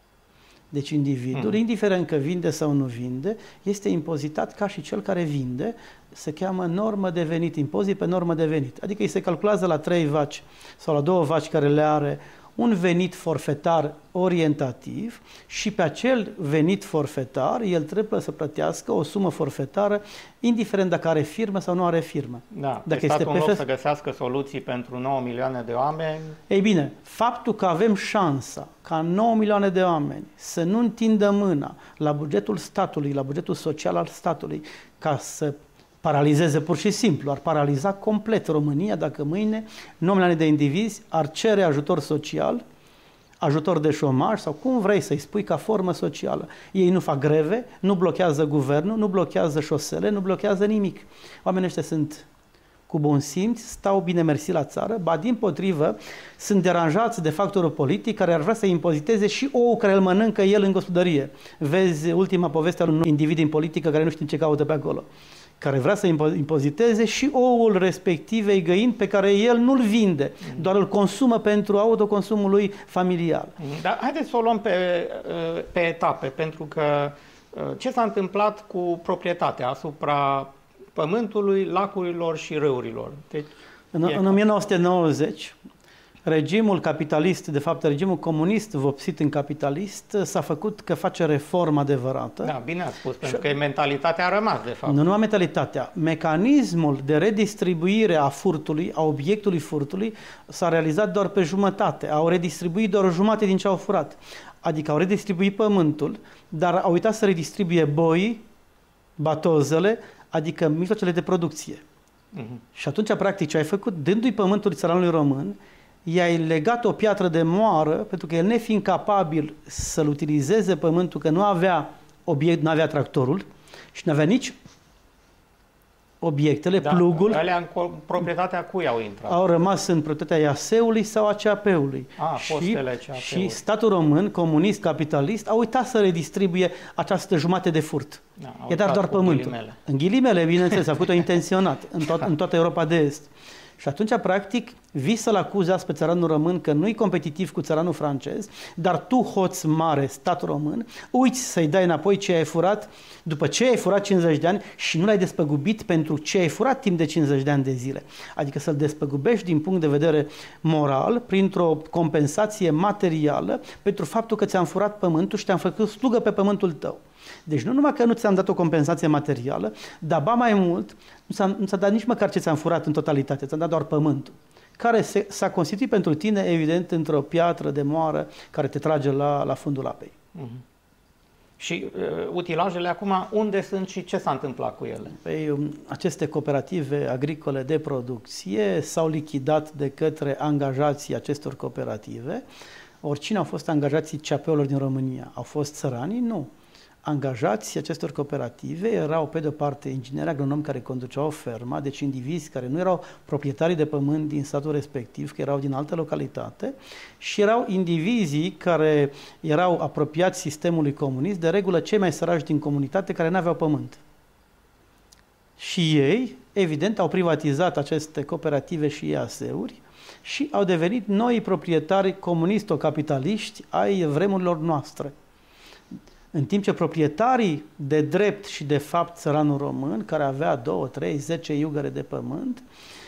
Speaker 2: Deci individul, hmm. indiferent că vinde sau nu vinde, este impozitat ca și cel care vinde, se cheamă normă de venit, impozit pe normă de venit. Adică îi se calculează la trei vaci sau la două vaci care le are un venit forfetar orientativ și pe acel venit forfetar el trebuie să plătească o sumă forfetară, indiferent dacă are firmă sau nu are firmă.
Speaker 1: Da, dacă este un loc să găsească soluții pentru nouă milioane de oameni.
Speaker 2: Ei bine, faptul că avem șansa ca nouă milioane de oameni să nu întindă mâna la bugetul statului, la bugetul social al statului, ca să paralizeze pur și simplu, ar paraliza complet România dacă mâine nouă milioane de indivizi ar cere ajutor social, ajutor de șomaj sau cum vrei să-i spui ca formă socială. Ei nu fac greve, nu blochează guvernul, nu blochează șosele, nu blochează nimic. Oamenii ăștia sunt cu bun simț, stau bine mersi la țară, ba dimpotrivă sunt deranjați de factorul politic care ar vrea să impoziteze și ouă care îl mănâncă el în gospodărie. Vezi ultima poveste al unui individ din politică care nu știe ce caută pe acolo, care vrea să impoziteze și oul respectivei găini pe care el nu-l vinde, doar îl consumă pentru autoconsumul lui familial.
Speaker 1: Dar haideți să o luăm pe, pe etape, pentru că ce s-a întâmplat cu proprietatea asupra pământului, lacurilor și râurilor? Deci,
Speaker 2: în, în o mie nouă sute nouăzeci, regimul capitalist, de fapt regimul comunist vopsit în capitalist, s-a făcut că face reformă adevărată.
Speaker 1: Da, bine ați spus, pentru că mentalitatea a rămas, de fapt.
Speaker 2: Nu numai mentalitatea. Mecanismul de redistribuire a furtului, a obiectului furtului, s-a realizat doar pe jumătate. Au redistribuit doar o jumătate din ce au furat. Adică au redistribuit pământul, dar au uitat să redistribuie boii, batozele, adică mijloacele de producție. Uh-huh. Și atunci, practic, ce ai făcut, dându-i pământul țăranului român, i-ai legat o piatră de moară, pentru că el, nefiind capabil să-l utilizeze pământul, că nu avea obiect, nu avea tractorul și nu avea nici obiectele,
Speaker 1: da,
Speaker 2: plugul,
Speaker 1: alea în proprietatea cui au intrat?
Speaker 2: au rămas în proprietatea I A S E-ului sau a C A P-ului.
Speaker 1: A,
Speaker 2: și, și statul român, comunist, capitalist, a uitat să redistribuie această jumate de furt.
Speaker 1: Da,
Speaker 2: e dat doar pământul. Ghilimele. În ghilimele, bineînțeles, a făcut-o intenționat în, tot, în toată Europa de Est. Și atunci, practic, vii să-l acuzați pe țăranul român că nu-i competitiv cu țăranul francez, dar tu, hoț mare, stat român, uiți să-i dai înapoi ce ai furat după ce ai furat cincizeci de ani și nu l-ai despăgubit pentru ce ai furat timp de cincizeci de ani de zile. Adică să-l despăgubești din punct de vedere moral, printr-o compensație materială pentru faptul că ți-am furat pământul și te-am făcut slugă pe pământul tău. Deci nu numai că nu ți-am dat o compensație materială, dar ba mai mult, nu ți-a, nu ți-a dat nici măcar ce ți-am furat în totalitate, ți-am dat doar pământul, care se, s-a constituit pentru tine, evident, într-o piatră de moară care te trage la, la fundul apei.
Speaker 1: Uh-huh. Și uh, utilajele acum, unde sunt și ce s-a întâmplat cu ele?
Speaker 2: Păi, aceste cooperative agricole de producție s-au lichidat de către angajații acestor cooperative. Oricine au fost angajații C A P-urilor din România? Au fost țăranii? Nu. Angajații acestor cooperative erau, pe de-o parte, ingineri agronomi care conduceau ferma, deci indivizi care nu erau proprietarii de pământ din satul respectiv, că erau din altă localitate, și erau indivizii care erau apropiați sistemului comunist, de regulă cei mai săraci din comunitate care nu aveau pământ. Și ei, evident, au privatizat aceste cooperative și I A S E-uri și au devenit noi proprietari comunisto-capitaliști ai vremurilor noastre. În timp ce proprietarii de drept și de fapt țăranul român, care avea două, trei, zece iugăre de pământ,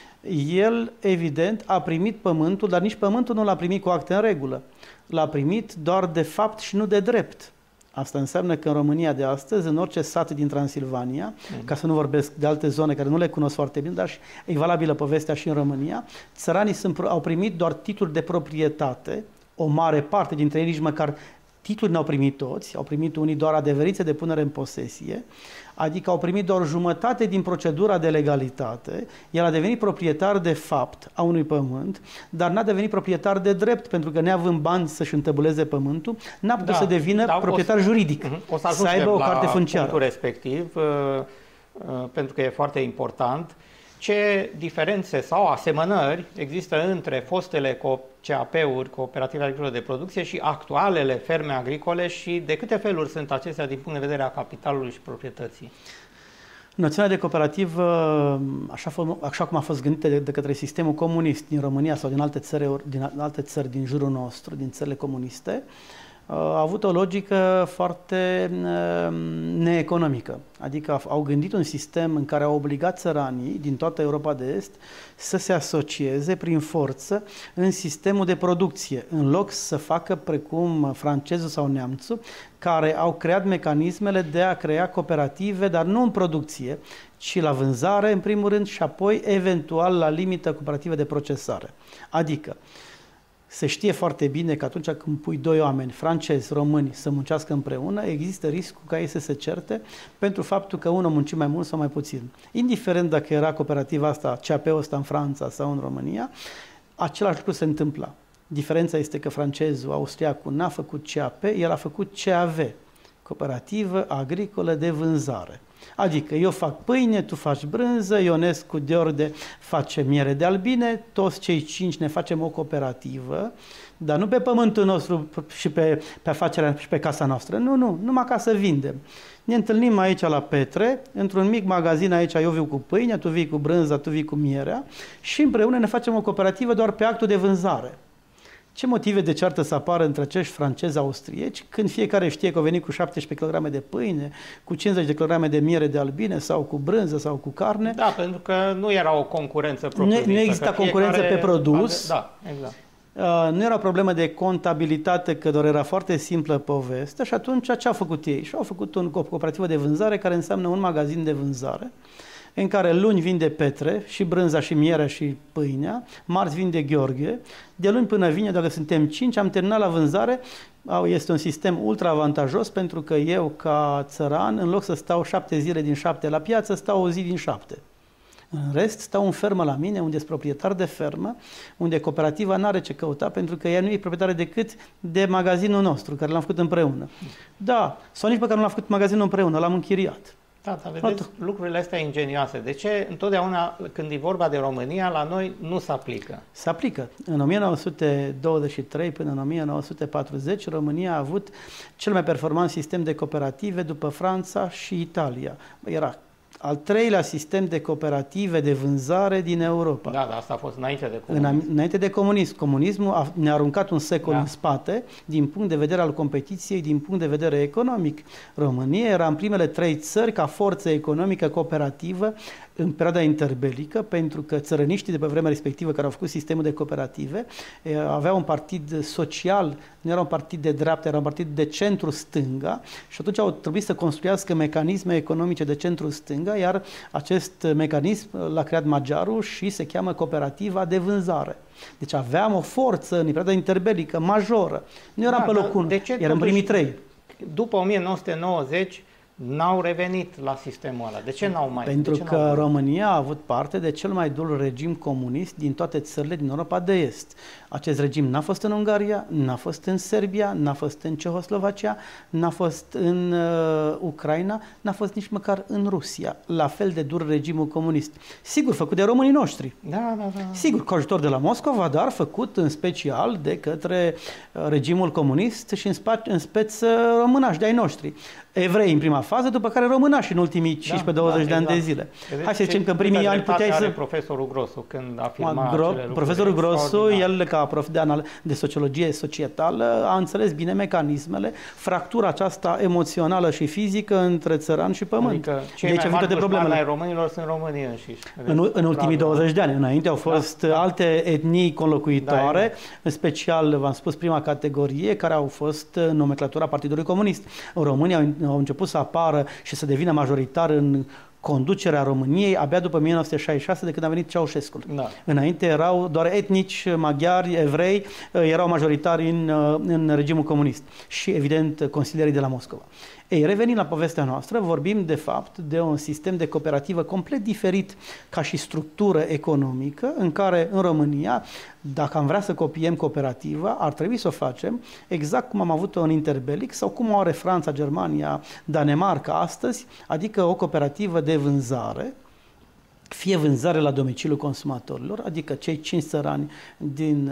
Speaker 2: el, evident, a primit pământul, dar nici pământul nu l-a primit cu acte în regulă. L-a primit doar de fapt și nu de drept. Asta înseamnă că în România de astăzi, în orice sat din Transilvania, mm. ca să nu vorbesc de alte zone care nu le cunosc foarte bine, dar și e valabilă povestea și în România, țăranii sunt, au primit doar titluri de proprietate, o mare parte dintre ei nici măcar titluri n-au primit toți, au primit unii doar adeverințe de punere în posesie, adică au primit doar jumătate din procedura de legalitate. El a devenit proprietar de fapt a unui pământ, dar n-a devenit proprietar de drept, pentru că neavănd bani să-și întăbuleze pământul, n-a putut da, să devină da, proprietar
Speaker 1: o să,
Speaker 2: juridic,
Speaker 1: o să,
Speaker 2: să aibă o carte funciară.
Speaker 1: Punctul respectiv, uh, uh, pentru că e foarte important. Ce diferențe sau asemănări există între fostele C A P-uri, cooperative agricole de producție, și actualele ferme agricole și de câte feluri sunt acestea din punct de vedere a capitalului și proprietății?
Speaker 2: Noțiunea de cooperativă, așa, așa cum a fost gândită de, de către sistemul comunist din România sau din alte țări din, alte țări din jurul nostru, din țările comuniste, a avut o logică foarte neeconomică. Adică au gândit un sistem în care au obligat țăranii din toată Europa de Est să se asocieze prin forță în sistemul de producție, în loc să facă precum francezul sau neamțul, care au creat mecanismele de a crea cooperative, dar nu în producție, ci la vânzare, în primul rând, și apoi, eventual, la limită, cooperative de procesare. Adică, se știe foarte bine că atunci când pui doi oameni, francezi, români, să muncească împreună, există riscul ca ei să se certe pentru faptul că unul munci mai mult sau mai puțin. Indiferent dacă era cooperativa asta, C A P-ul ăsta în Franța sau în România, același lucru se întâmpla. Diferența este că francezul, austriacul n-a făcut C A P, el a făcut C A V, Cooperativă Agricolă de Vânzare. Adică eu fac pâine, tu faci brânză, Ionescu Deorde face miere de albine, toți cei cinci ne facem o cooperativă, dar nu pe pământul nostru și pe, pe afacerea și pe casa noastră. Nu, nu, numai ca să vindem. Ne întâlnim aici la Petre, într-un mic magazin aici, eu viu cu pâine, tu vii cu brânza, tu vii cu mierea și împreună ne facem o cooperativă doar pe actul de vânzare. Ce motive de ceartă să apară între acești francezi austrieci când fiecare știe că au venit cu șaptesprezece kilograme de pâine, cu cincizeci de kilograme de miere de albine sau cu brânză sau cu carne?
Speaker 1: Da, pentru că nu era o concurență propriu-zisă.
Speaker 2: Nu, nu exista concurență pe produs.
Speaker 1: Da, exact.
Speaker 2: Uh, nu era o problemă de contabilitate, că doar era foarte simplă poveste și atunci ce au făcut ei? Și au făcut o cooperativă de vânzare care înseamnă un magazin de vânzare în care luni vinde Petre și brânza și mierea și pâinea, marți vinde Gheorghe, de luni până vineri, dacă suntem cinci, am terminat la vânzare. Este un sistem ultra avantajos pentru că eu, ca țăran, în loc să stau șapte zile din șapte la piață, stau o zi din șapte. În rest, stau în fermă la mine, unde sunt proprietar de fermă, unde cooperativa n-are ce căuta, pentru că ea nu e proprietară decât de magazinul nostru, care l-am făcut împreună. Da, sau nici pe care nu l-am făcut magazinul împreună, l-am închiriat.
Speaker 1: Da, dar vedeți, lucrurile astea ingenioase. De ce întotdeauna când e vorba de România, la noi nu se aplică?
Speaker 2: Se aplică. În o mie nouă sute douăzeci și trei până în o mie nouă sute patruzeci, România a avut cel mai performant sistem de cooperative după Franța și Italia. Era al treilea sistem de cooperative de vânzare din Europa.
Speaker 1: Da, dar asta a fost înainte de comunism.
Speaker 2: În, înainte de comunism. Comunismul a, ne-a aruncat un secol
Speaker 1: da.
Speaker 2: în spate din punct de vedere al competiției, din punct de vedere economic. România era în primele trei țări ca forță economică cooperativă în perioada interbelică, pentru că țărăniștii de pe vremea respectivă care au făcut sistemul de cooperative aveau un partid social, nu era un partid de dreapta, era un partid de centru-stânga și atunci au trebuit să construiască mecanisme economice de centru-stânga, iar acest mecanism l-a creat maghiarul și se cheamă cooperativa de vânzare. Deci aveam o forță în perioada interbelică majoră. Nu eram
Speaker 1: da,
Speaker 2: pe locul unu, eram primii trei.
Speaker 1: După o mie nouă sute nouăzeci n-au revenit la sistemul ăla. De ce n-au mai?
Speaker 2: Pentru
Speaker 1: ce
Speaker 2: că
Speaker 1: n-au
Speaker 2: România a avut parte de cel mai dur regim comunist din toate țările din Europa de Est. Acest regim n-a fost în Ungaria, n-a fost în Serbia, n-a fost în Cehoslovacia, n-a fost în uh, Ucraina, n-a fost nici măcar în Rusia. La fel de dur regimul comunist. Sigur, făcut de românii noștri.
Speaker 1: Da, da, da.
Speaker 2: Sigur, cu ajutor de la Moscova, dar făcut în special de către uh, regimul comunist și în, spa- în speță românași de ai noștri. Evrei în prima fază, după care românași în ultimii cincisprezece douăzeci
Speaker 1: da,
Speaker 2: de
Speaker 1: exact.
Speaker 2: ani de zile.
Speaker 1: Vedeți
Speaker 2: Hai să zicem că în primii ani puteai să...
Speaker 1: profesorul Grosu când afirma
Speaker 2: Gro...
Speaker 1: acele lucruri.
Speaker 2: Profesorul Grosu, el ca prof de, anal... de sociologie societală, a înțeles bine mecanismele, fractura aceasta emoțională și fizică între țăran și pământ.
Speaker 1: Adică cei
Speaker 2: de aici
Speaker 1: mai mari
Speaker 2: de problemele
Speaker 1: ai românilor sunt românii înșiși.
Speaker 2: În, în ultimii douăzeci de ani. Înainte au fost
Speaker 1: da,
Speaker 2: alte etnii conlocuitoare,
Speaker 1: da,
Speaker 2: în special, v-am spus, prima categorie, care au fost nomenclatura Partidului Comunist. Românii au, au început să apară și să devină majoritar în conducerea României abia după o mie nouă sute șaizeci și șase, de când a venit Ceaușescu.
Speaker 1: Da.
Speaker 2: Înainte erau doar etnici, maghiari, evrei, erau majoritari în, în regimul comunist și, evident, consilierii de la Moscova. Ei, revenind la povestea noastră, vorbim de fapt de un sistem de cooperativă complet diferit ca și structură economică, în care în România, dacă am vrea să copiem cooperativa, ar trebui să o facem exact cum am avut-o în interbelic sau cum o are Franța, Germania, Danemarca astăzi, adică o cooperativă de vânzare, fie vânzare la domiciliul consumatorilor, adică cei cinci țărani din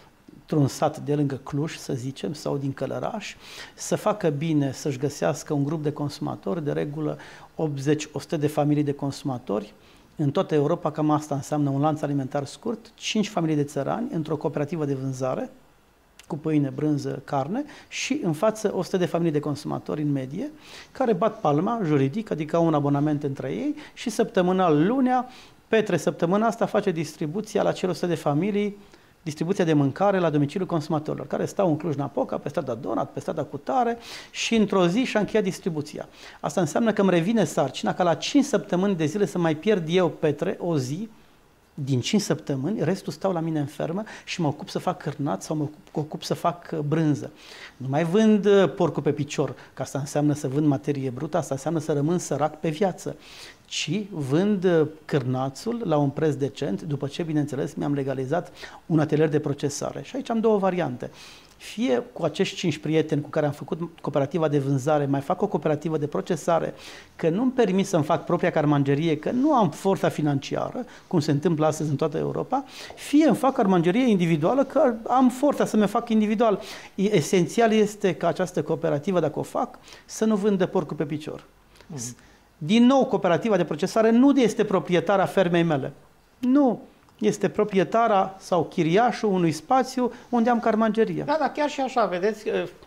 Speaker 2: un sat de lângă Cluj, să zicem, sau din Călăraș, să facă bine să-și găsească un grup de consumatori, de regulă optzeci la o sută de familii de consumatori. În toată Europa, cam asta înseamnă un lanț alimentar scurt, cinci familii de țărani într-o cooperativă de vânzare, cu pâine, brânză, carne și în față o sută de familii de consumatori în medie, care bat palma juridic, adică au un abonament între ei și săptămânal, lunea, Petre, săptămâna asta face distribuția la cele o sută de familii, distribuția de mâncare la domiciliul consumatorilor, care stau în Cluj-Napoca, pe strada Donat, pe strada Cutare și într-o zi și-a încheiat distribuția. Asta înseamnă că îmi revine sarcina ca la cinci săptămâni de zile să mai pierd eu, Petre, o zi din cinci săptămâni, restul stau la mine în fermă și mă ocup să fac cârnat sau mă ocup, ocup să fac brânză. Nu mai vând porcul pe picior, că asta înseamnă să vând materie brută, asta înseamnă să rămân sărac pe viață, ci vând cârnațul la un preț decent, după ce, bineînțeles, mi-am legalizat un atelier de procesare. Și aici am două variante. Fie cu acești cinci prieteni cu care am făcut cooperativa de vânzare, mai fac o cooperativă de procesare, că nu-mi permit să-mi fac propria carmangerie, că nu am forța financiară, cum se întâmplă astăzi în toată Europa, fie îmi fac carmangerie individuală, că am forța să-mi fac individual. Esențial este ca această cooperativă, dacă o fac, să nu vândă porcul pe picior. Mm. Din nou, cooperativa de procesare nu este proprietara fermei mele. Nu. Este proprietara sau chiriașul unui spațiu unde am carmangerie.
Speaker 1: Da, dar chiar și așa, vedeți,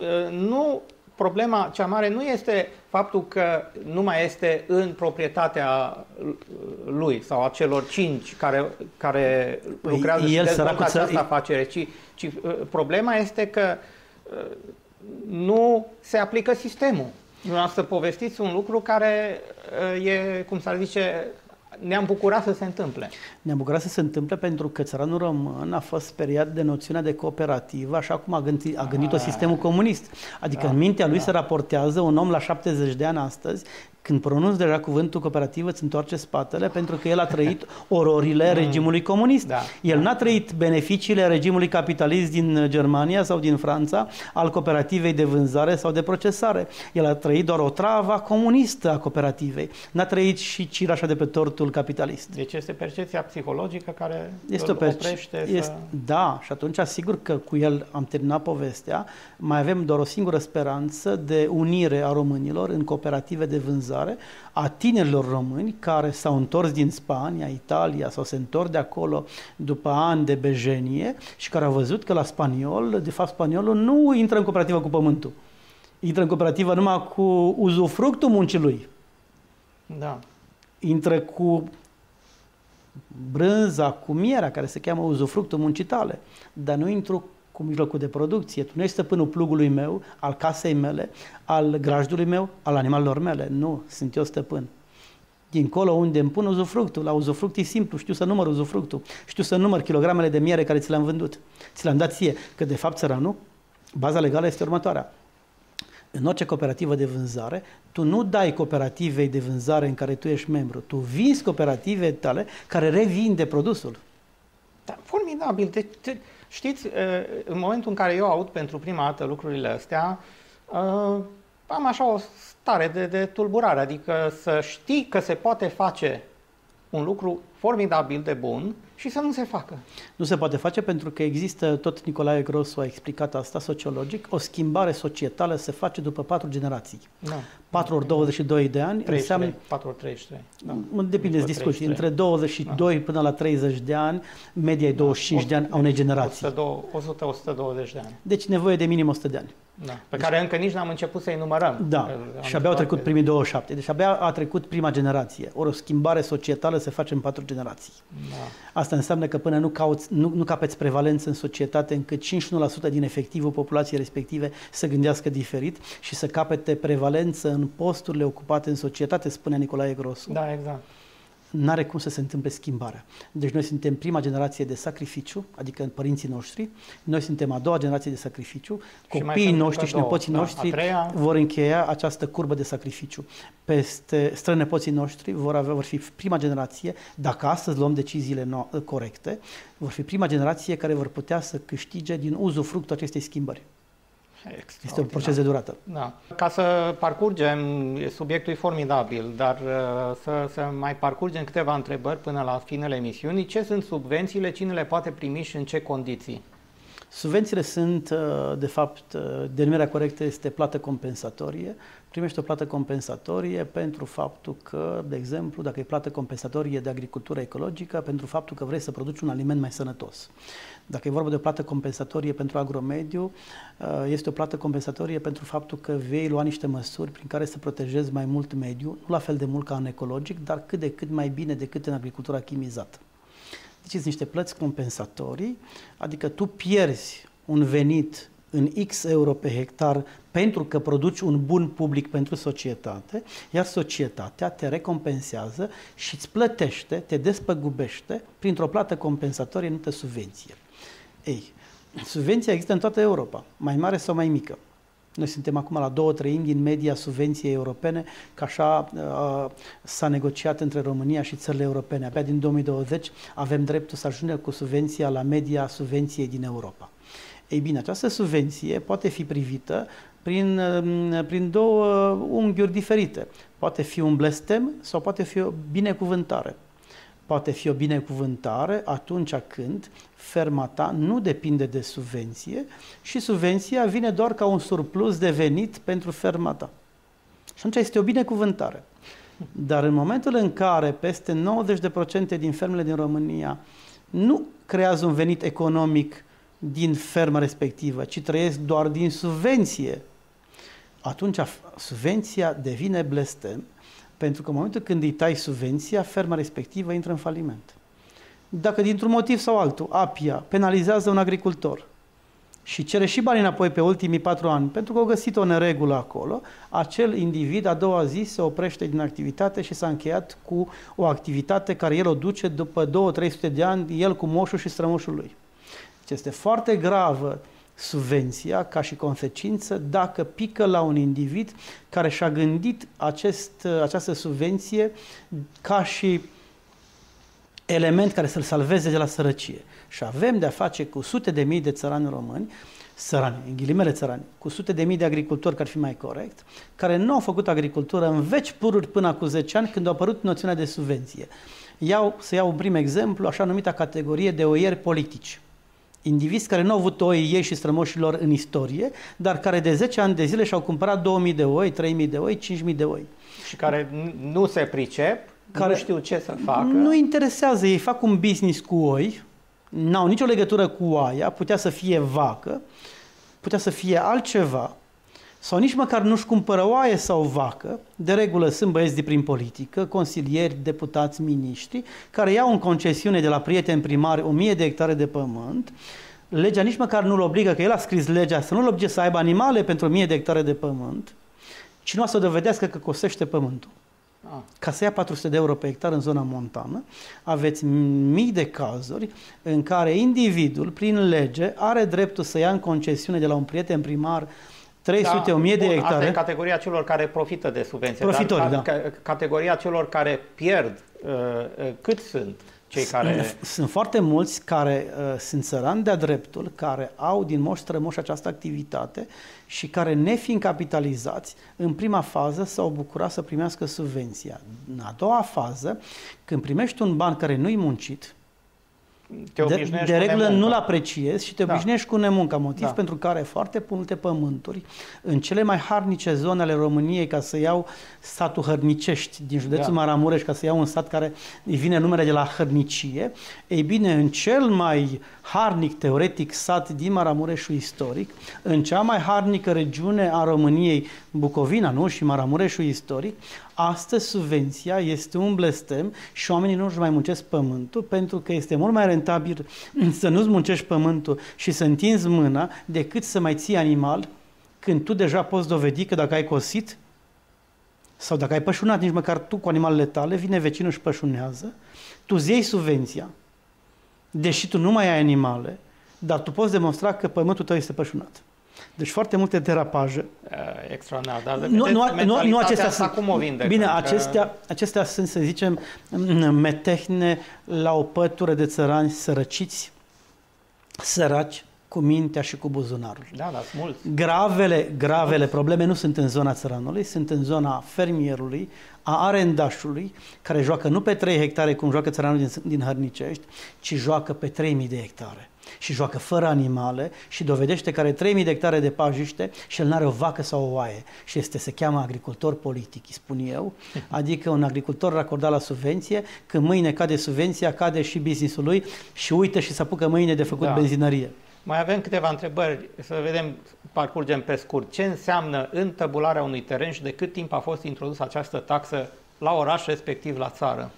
Speaker 1: nu, problema cea mare nu este faptul că nu mai este în proprietatea lui sau a celor cinci care, care
Speaker 2: păi
Speaker 1: lucrează și dezvoltă această
Speaker 2: ță...
Speaker 1: afacere, ci, ci problema este că nu se aplică sistemul. Dumneavoastră povestiți un lucru care e, cum s-ar zice, ne-am bucurat să se întâmple.
Speaker 2: Ne-am bucurat să se întâmple pentru că țăranul român a fost speriat de noțiunea de cooperativă, așa cum a gândit, a gândit-o sistemul comunist. Adică da, în mintea lui da. se raportează un om la șaptezeci de ani astăzi Când pronunți deja cuvântul cooperativă, îți întoarce spatele, pentru că el a trăit ororile regimului comunist.
Speaker 1: Da.
Speaker 2: El n-a trăit beneficiile regimului capitalist din Germania sau din Franța, al cooperativei de vânzare sau de procesare. El a trăit doar o travă comunistă a cooperativei. N-a trăit și cireașa de pe tortul capitalist.
Speaker 1: Deci este percepția psihologică care
Speaker 2: este
Speaker 1: îl
Speaker 2: o perce-
Speaker 1: oprește
Speaker 2: este,
Speaker 1: să...
Speaker 2: Da, și atunci asigur că cu el am terminat povestea. Mai avem doar o singură speranță de unire a românilor în cooperative de vânzare, a tinerilor români care s-au întors din Spania, Italia sau se întorc de acolo după ani de bejenie și care au văzut că la spaniol, de fapt spaniolul nu intră în cooperativă cu pământul, intră în cooperativă numai cu uzufructul muncii lui.
Speaker 1: Da.
Speaker 2: Intră cu brânza, cu mierea, care se cheamă uzufructul muncii tale, dar nu intru cu mijlocul de producție. Tu nu ești stăpânul plugului meu, al casei mele, al grajdului meu, al animalelor mele. Nu, sunt eu stăpân. Dincolo unde îmi pun uzufructul, la uzufruct e simplu, știu să număr uzufructul, știu să număr kilogramele de miere care ți le-am vândut, ți le-am dat ție, că de fapt țăranul, baza legală este următoarea. În orice cooperativă de vânzare, tu nu dai cooperativei de vânzare în care tu ești membru, tu vinzi cooperative tale care revinde produsul.
Speaker 1: Da, formidabil. De, de, știți, în momentul în care eu aud pentru prima dată lucrurile astea, am așa o stare de, de tulburare, adică să știi că se poate face un lucru formidabil de bun și să nu se facă.
Speaker 2: Nu se poate face pentru că există, tot Nicolae Grosu a explicat asta sociologic, o schimbare societală se face după patru generații.
Speaker 1: Da.
Speaker 2: patru ori douăzeci și doi de ani
Speaker 1: treizeci și trei,
Speaker 2: înseamnă...
Speaker 1: patru ori treizeci și trei. Da.
Speaker 2: Depinde de discuții. Între douăzeci și doi da. până la treizeci de ani, media e douăzeci și cinci da. de ani a unei generații.
Speaker 1: o sută la o sută douăzeci de ani.
Speaker 2: Deci nevoie de minim o sută de ani.
Speaker 1: Da. Pe care încă nici n-am început să-i numărăm.
Speaker 2: Da, și abia au trecut primii douăzeci și șapte. Deci abia a trecut prima generație. Ori o schimbare societală se face în patru generații. Da. Asta înseamnă că până nu, cauți, nu, nu capeți prevalență în societate încât cincizeci și unu la sută din efectivul populației respective să gândească diferit și să capete prevalență în posturile ocupate în societate, spune Nicolae Grosu.
Speaker 1: Da, exact.
Speaker 2: N-are cum să se întâmple schimbarea. Deci noi suntem prima generație de sacrificiu, adică părinții noștri, noi suntem a doua generație de sacrificiu, copiii noștri și nepoții două. noștri da, treia... vor încheia această curbă de sacrificiu. Peste strănepoții noștri vor, avea, vor fi prima generație, dacă astăzi luăm deciziile no- corecte, vor fi prima generație care vor putea să câștige din uzufructul acestei schimbări. Este un proces de durată.
Speaker 1: Da. Ca să parcurgem, subiectul e formidabil, dar să, să mai parcurgem câteva întrebări până la finele emisiunii. Ce sunt subvențiile, cine le poate primi și în ce condiții?
Speaker 2: Subvențiile sunt, de fapt, denumirea corectă este plată compensatorie. Primești o plată compensatorie pentru faptul că, de exemplu, dacă e plată compensatorie de agricultură ecologică, pentru faptul că vrei să produci un aliment mai sănătos. Dacă e vorba de o plată compensatorie pentru agromediu, este o plată compensatorie pentru faptul că vei lua niște măsuri prin care să protejezi mai mult mediul, nu la fel de mult ca în ecologic, dar cât de cât mai bine decât în agricultura chimizată. Deci sunt niște plăți compensatorii, adică tu pierzi un venit în X euro pe hectar pentru că produci un bun public pentru societate, iar societatea te recompensează și îți plătește, te despăgubește printr-o plată compensatorie numită subvenție. Ei, subvenția există în toată Europa, mai mare sau mai mică. Noi suntem acum la două treimi din media subvenției europene, că așa uh, s-a negociat între România și țările europene. Abia din două mii douăzeci avem dreptul să ajungem cu subvenția la media subvenției din Europa. Ei bine, această subvenție poate fi privită prin, prin două unghiuri diferite. Poate fi un blestem sau poate fi o binecuvântare. Poate fi o binecuvântare atunci când ferma ta nu depinde de subvenție și subvenția vine doar ca un surplus de venit pentru ferma ta. Și atunci este o binecuvântare. Dar în momentul în care peste nouăzeci la sută din fermele din România nu creează un venit economic din ferma respectivă, ci trăiesc doar din subvenție, atunci subvenția devine blestem, pentru că în momentul când îi tai subvenția, ferma respectivă intră în faliment. Dacă dintr-un motiv sau altul, APIA penalizează un agricultor și cere și banii înapoi pe ultimii patru ani, pentru că au găsit o neregulă acolo, acel individ a doua zi se oprește din activitate și s-a încheiat cu o activitate care el o duce după două trei sute de ani, el cu moșul și strămoșul lui. Deci este foarte gravă subvenția ca și consecință dacă pică la un individ care și-a gândit acest, această subvenție ca și element care să-l salveze de la sărăcie. Și avem de-a face cu sute de mii de țărani români, țărani, în ghilimele țărani, cu sute de mii de agricultori, că ar fi mai corect, care nu au făcut agricultură în veci pururi până acum zece ani, când a apărut noțiunea de subvenție. Iau, să iau un prim exemplu, așa numita categorie de oieri politici. Indivizi care nu au avut oii ei și strămoșilor în istorie, dar care de zece ani de zile și-au cumpărat două mii de oi, trei mii de oi, cinci mii de oi.
Speaker 1: Și care nu se pricep, care nu știu ce să facă.
Speaker 2: Nu interesează, ei fac un business cu oi, n-au nicio legătură cu oaia, putea să fie vacă, putea să fie altceva, sau nici măcar nu-și cumpără oaie sau vacă, de regulă sunt băieți de prin politică, consilieri, deputați, miniștri, care iau în concesiune de la prieteni primari o mie de hectare de pământ. Legea nici măcar nu-l obligă, că el a scris legea, să nu-l oblige să aibă animale pentru o mie de hectare de pământ, ci nu să dovedească că cosește pământul. Ah. Ca să ia patru sute de euro pe hectar în zona montană, aveți mii de cazuri în care individul, prin lege, are dreptul să ia în concesiune de la un prieten primar trei sute, o mie
Speaker 1: da,
Speaker 2: de hectare.
Speaker 1: Asta e categoria celor care profită de subvenție.
Speaker 2: Profitori,
Speaker 1: dar,
Speaker 2: da.
Speaker 1: Categoria celor care pierd, uh, cât sunt cei care...
Speaker 2: Sunt foarte mulți care uh, sunt țărani de-a dreptul, care au din moș strămoși această activitate și care, nefiind capitalizați, în prima fază s-au bucurat să primească subvenția. În a doua fază, când primești un ban care nu-i muncit,
Speaker 1: te
Speaker 2: de, de regulă nu-l apreciezi și te
Speaker 1: da.
Speaker 2: obișnuiești cu nemunca, motiv
Speaker 1: da.
Speaker 2: pentru care foarte multe pământuri în cele mai harnice zone ale României, ca să iau satul Hărnicești din județul da. Maramureș, ca să iau un sat care îi vine numele de la hărnicie, ei bine, în cel mai harnic teoretic sat din Maramureșul istoric, în cea mai harnică regiune a României, Bucovina, nu? Și Maramureșul istoric, astăzi subvenția este un blestem și oamenii nu își mai muncesc pământul, pentru că este mult mai rentabil să nu-ți muncești pământul și să întinzi mâna decât să mai ții animal când tu deja poți dovedi că dacă ai cosit sau dacă ai pășunat, nici măcar tu cu animalele tale, vine vecinul și pășunează, tu îți iei subvenția, deși tu nu mai ai animale, dar tu poți demonstra că pământul tău este pășunat. Deci foarte multe derapaje.
Speaker 1: Extraordinar. Dar
Speaker 2: nu, nu, nu, nu acestea sunt.
Speaker 1: Cum o vindecă?
Speaker 2: Bine, acestea, acestea sunt, să zicem, metehne la o pătură de țărani sărăciți, săraci, cu mintea și cu buzunarul.
Speaker 1: Da, da, sunt mulți.
Speaker 2: Gravele, gravele mulți. Probleme nu sunt în zona țăranului, sunt în zona fermierului, a arendașului, care joacă nu pe trei hectare cum joacă țăranul din, din Hărnicești, ci joacă pe trei mii de hectare. Și joacă fără animale și dovedește că are trei mii de hectare de pajiște și el n-are o vacă sau o oaie. Și este, se cheamă agricultor politic, îi spun eu, adică un agricultor racordat la subvenție, când mâine cade subvenția, cade și business-ul lui și uită și se apucă mâine de făcut da. benzinărie.
Speaker 1: Mai avem câteva întrebări, să vedem, parcurgem pe scurt. Ce înseamnă întăbularea unui teren și de cât timp a fost introdusă această taxă la oraș, respectiv la țară?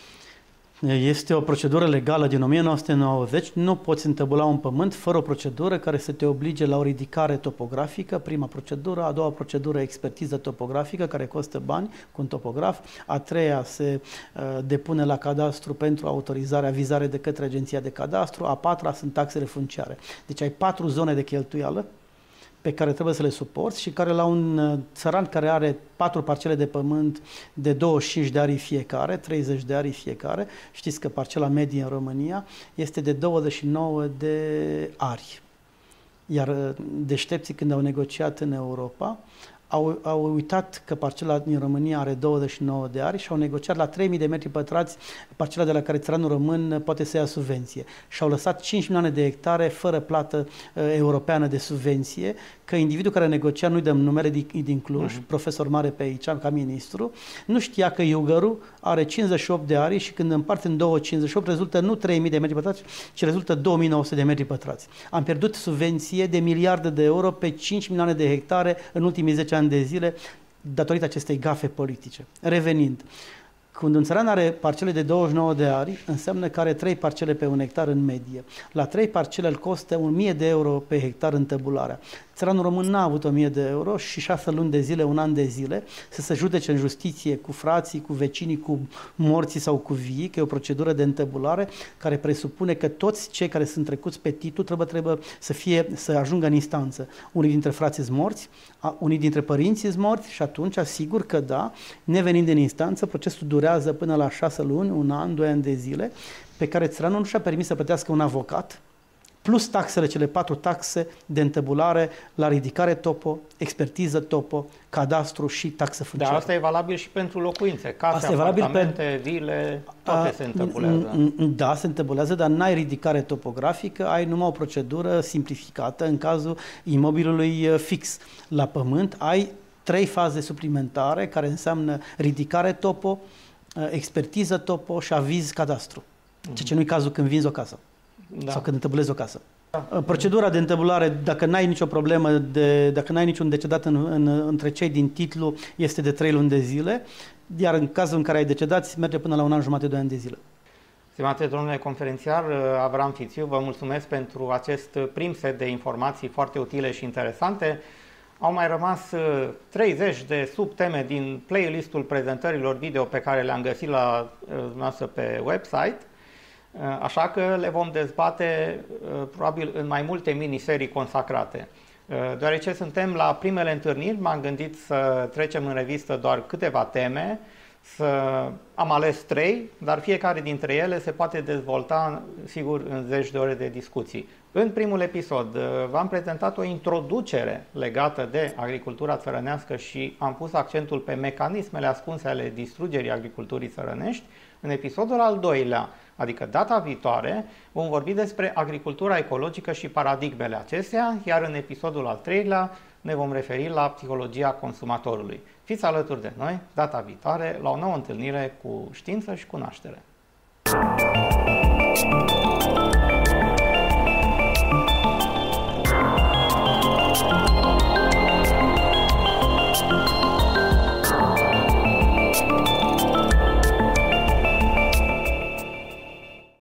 Speaker 2: Este o procedură legală din o mie nouă sute nouăzeci. Nu poți întăbula un pământ fără o procedură care să te oblige la o ridicare topografică. Prima procedură, a doua procedură, expertiză topografică, care costă bani cu un topograf. A treia se uh, depune la cadastru pentru autorizarea, vizare de către Agenția de Cadastru. A patra sunt taxele funciare. Deci ai patru zone de cheltuială pe care trebuie să le suporți și care la un țăran care are patru parcele de pământ de douăzeci și cinci de arii fiecare, treizeci de arii fiecare, știți că parcela medie în România este de douăzeci și nouă de arii. Iar deștepții, când au negociat în Europa, au, au uitat că parcela din România are douăzeci și nouă de ari și au negociat la trei mii de metri pătrați parcela de la care țăranul român poate să ia subvenție. Și au lăsat cinci milioane de hectare fără plată uh, europeană de subvenție, că individul care negocia, nu-i dăm numere din, din Cluj, uh-huh. profesor mare pe aici, ca ministru, nu știa că Iugărul are cincizeci și opt de ari și când împarte în două cincizeci și opt rezultă nu trei mii de metri pătrați, ci rezultă două mii nouă sute de metri pătrați. Am pierdut subvenție de miliarde de euro pe cinci milioane de hectare în ultimii zece ani de zile datorită acestei gafe politice. Revenind, când un țăran are parcele de douăzeci și nouă de ari, înseamnă că are trei parcele pe un hectar în medie. La trei parcele îl costă o mie de euro pe hectar întăbularea. țăranul român n-a avut o mie de euro și șase luni de zile, un an de zile, să se judece în justiție cu frații, cu vecinii, cu morții sau cu vii, că e o procedură de întăbulare care presupune că toți cei care sunt trecuți pe titlu trebuie, trebuie să, fie, să ajungă în instanță. Unii dintre frații sunt morți, unii dintre părinți sunt morți și atunci, sigur că da, nevenind în instanță, procesul durează până la șase luni, un an, doi ani de zile, pe care țăranul nu și-a permis să plătească un avocat, plus taxele, cele patru taxe de întăbulare la ridicare topo, expertiză topo, cadastru și taxă funciară.
Speaker 1: Dar asta e valabil și pentru locuințe, case,
Speaker 2: asta apartamente,
Speaker 1: pe... vile, toate a, se întăbulează.
Speaker 2: Da, se întăbulează, dar n-ai ridicare topografică, ai numai o procedură simplificată în cazul imobilului fix. La pământ ai trei faze suplimentare care înseamnă ridicare topo, expertiză topo și aviz cadastru. Mm-hmm. Ceea ce nu e cazul când vinzi o casă. Da. Sau când întăbulezi o casă. Da. Procedura de întăbulare, dacă n-ai nicio problemă, de, dacă n-ai niciun decedat în, în, între cei din titlu, este de trei luni de zile, iar în cazul în care ai decedat, merge până la un an jumate, doi ani de zile.
Speaker 1: Stimate domnule conferențiar Avram Fițiu, vă mulțumesc pentru acest prim set de informații foarte utile și interesante. Au mai rămas treizeci de subteme din playlistul prezentărilor video pe care le-am găsit la noastră pe website. Așa că le vom dezbate probabil în mai multe miniserii consacrate. Deoarece suntem la primele întâlniri, m-am gândit să trecem în revistă doar câteva teme, să am ales trei, dar fiecare dintre ele se poate dezvolta, sigur, în zeci de ore de discuții. În primul episod v-am prezentat o introducere legată de agricultura țărănească și am pus accentul pe mecanismele ascunse ale distrugerii agriculturii țărănești. În episodul al doilea, adică data viitoare, vom vorbi despre agricultura ecologică și paradigmele acestea, iar în episodul al treilea ne vom referi la psihologia consumatorului. Fiți alături de noi data viitoare la o nouă întâlnire cu știință și cunoaștere.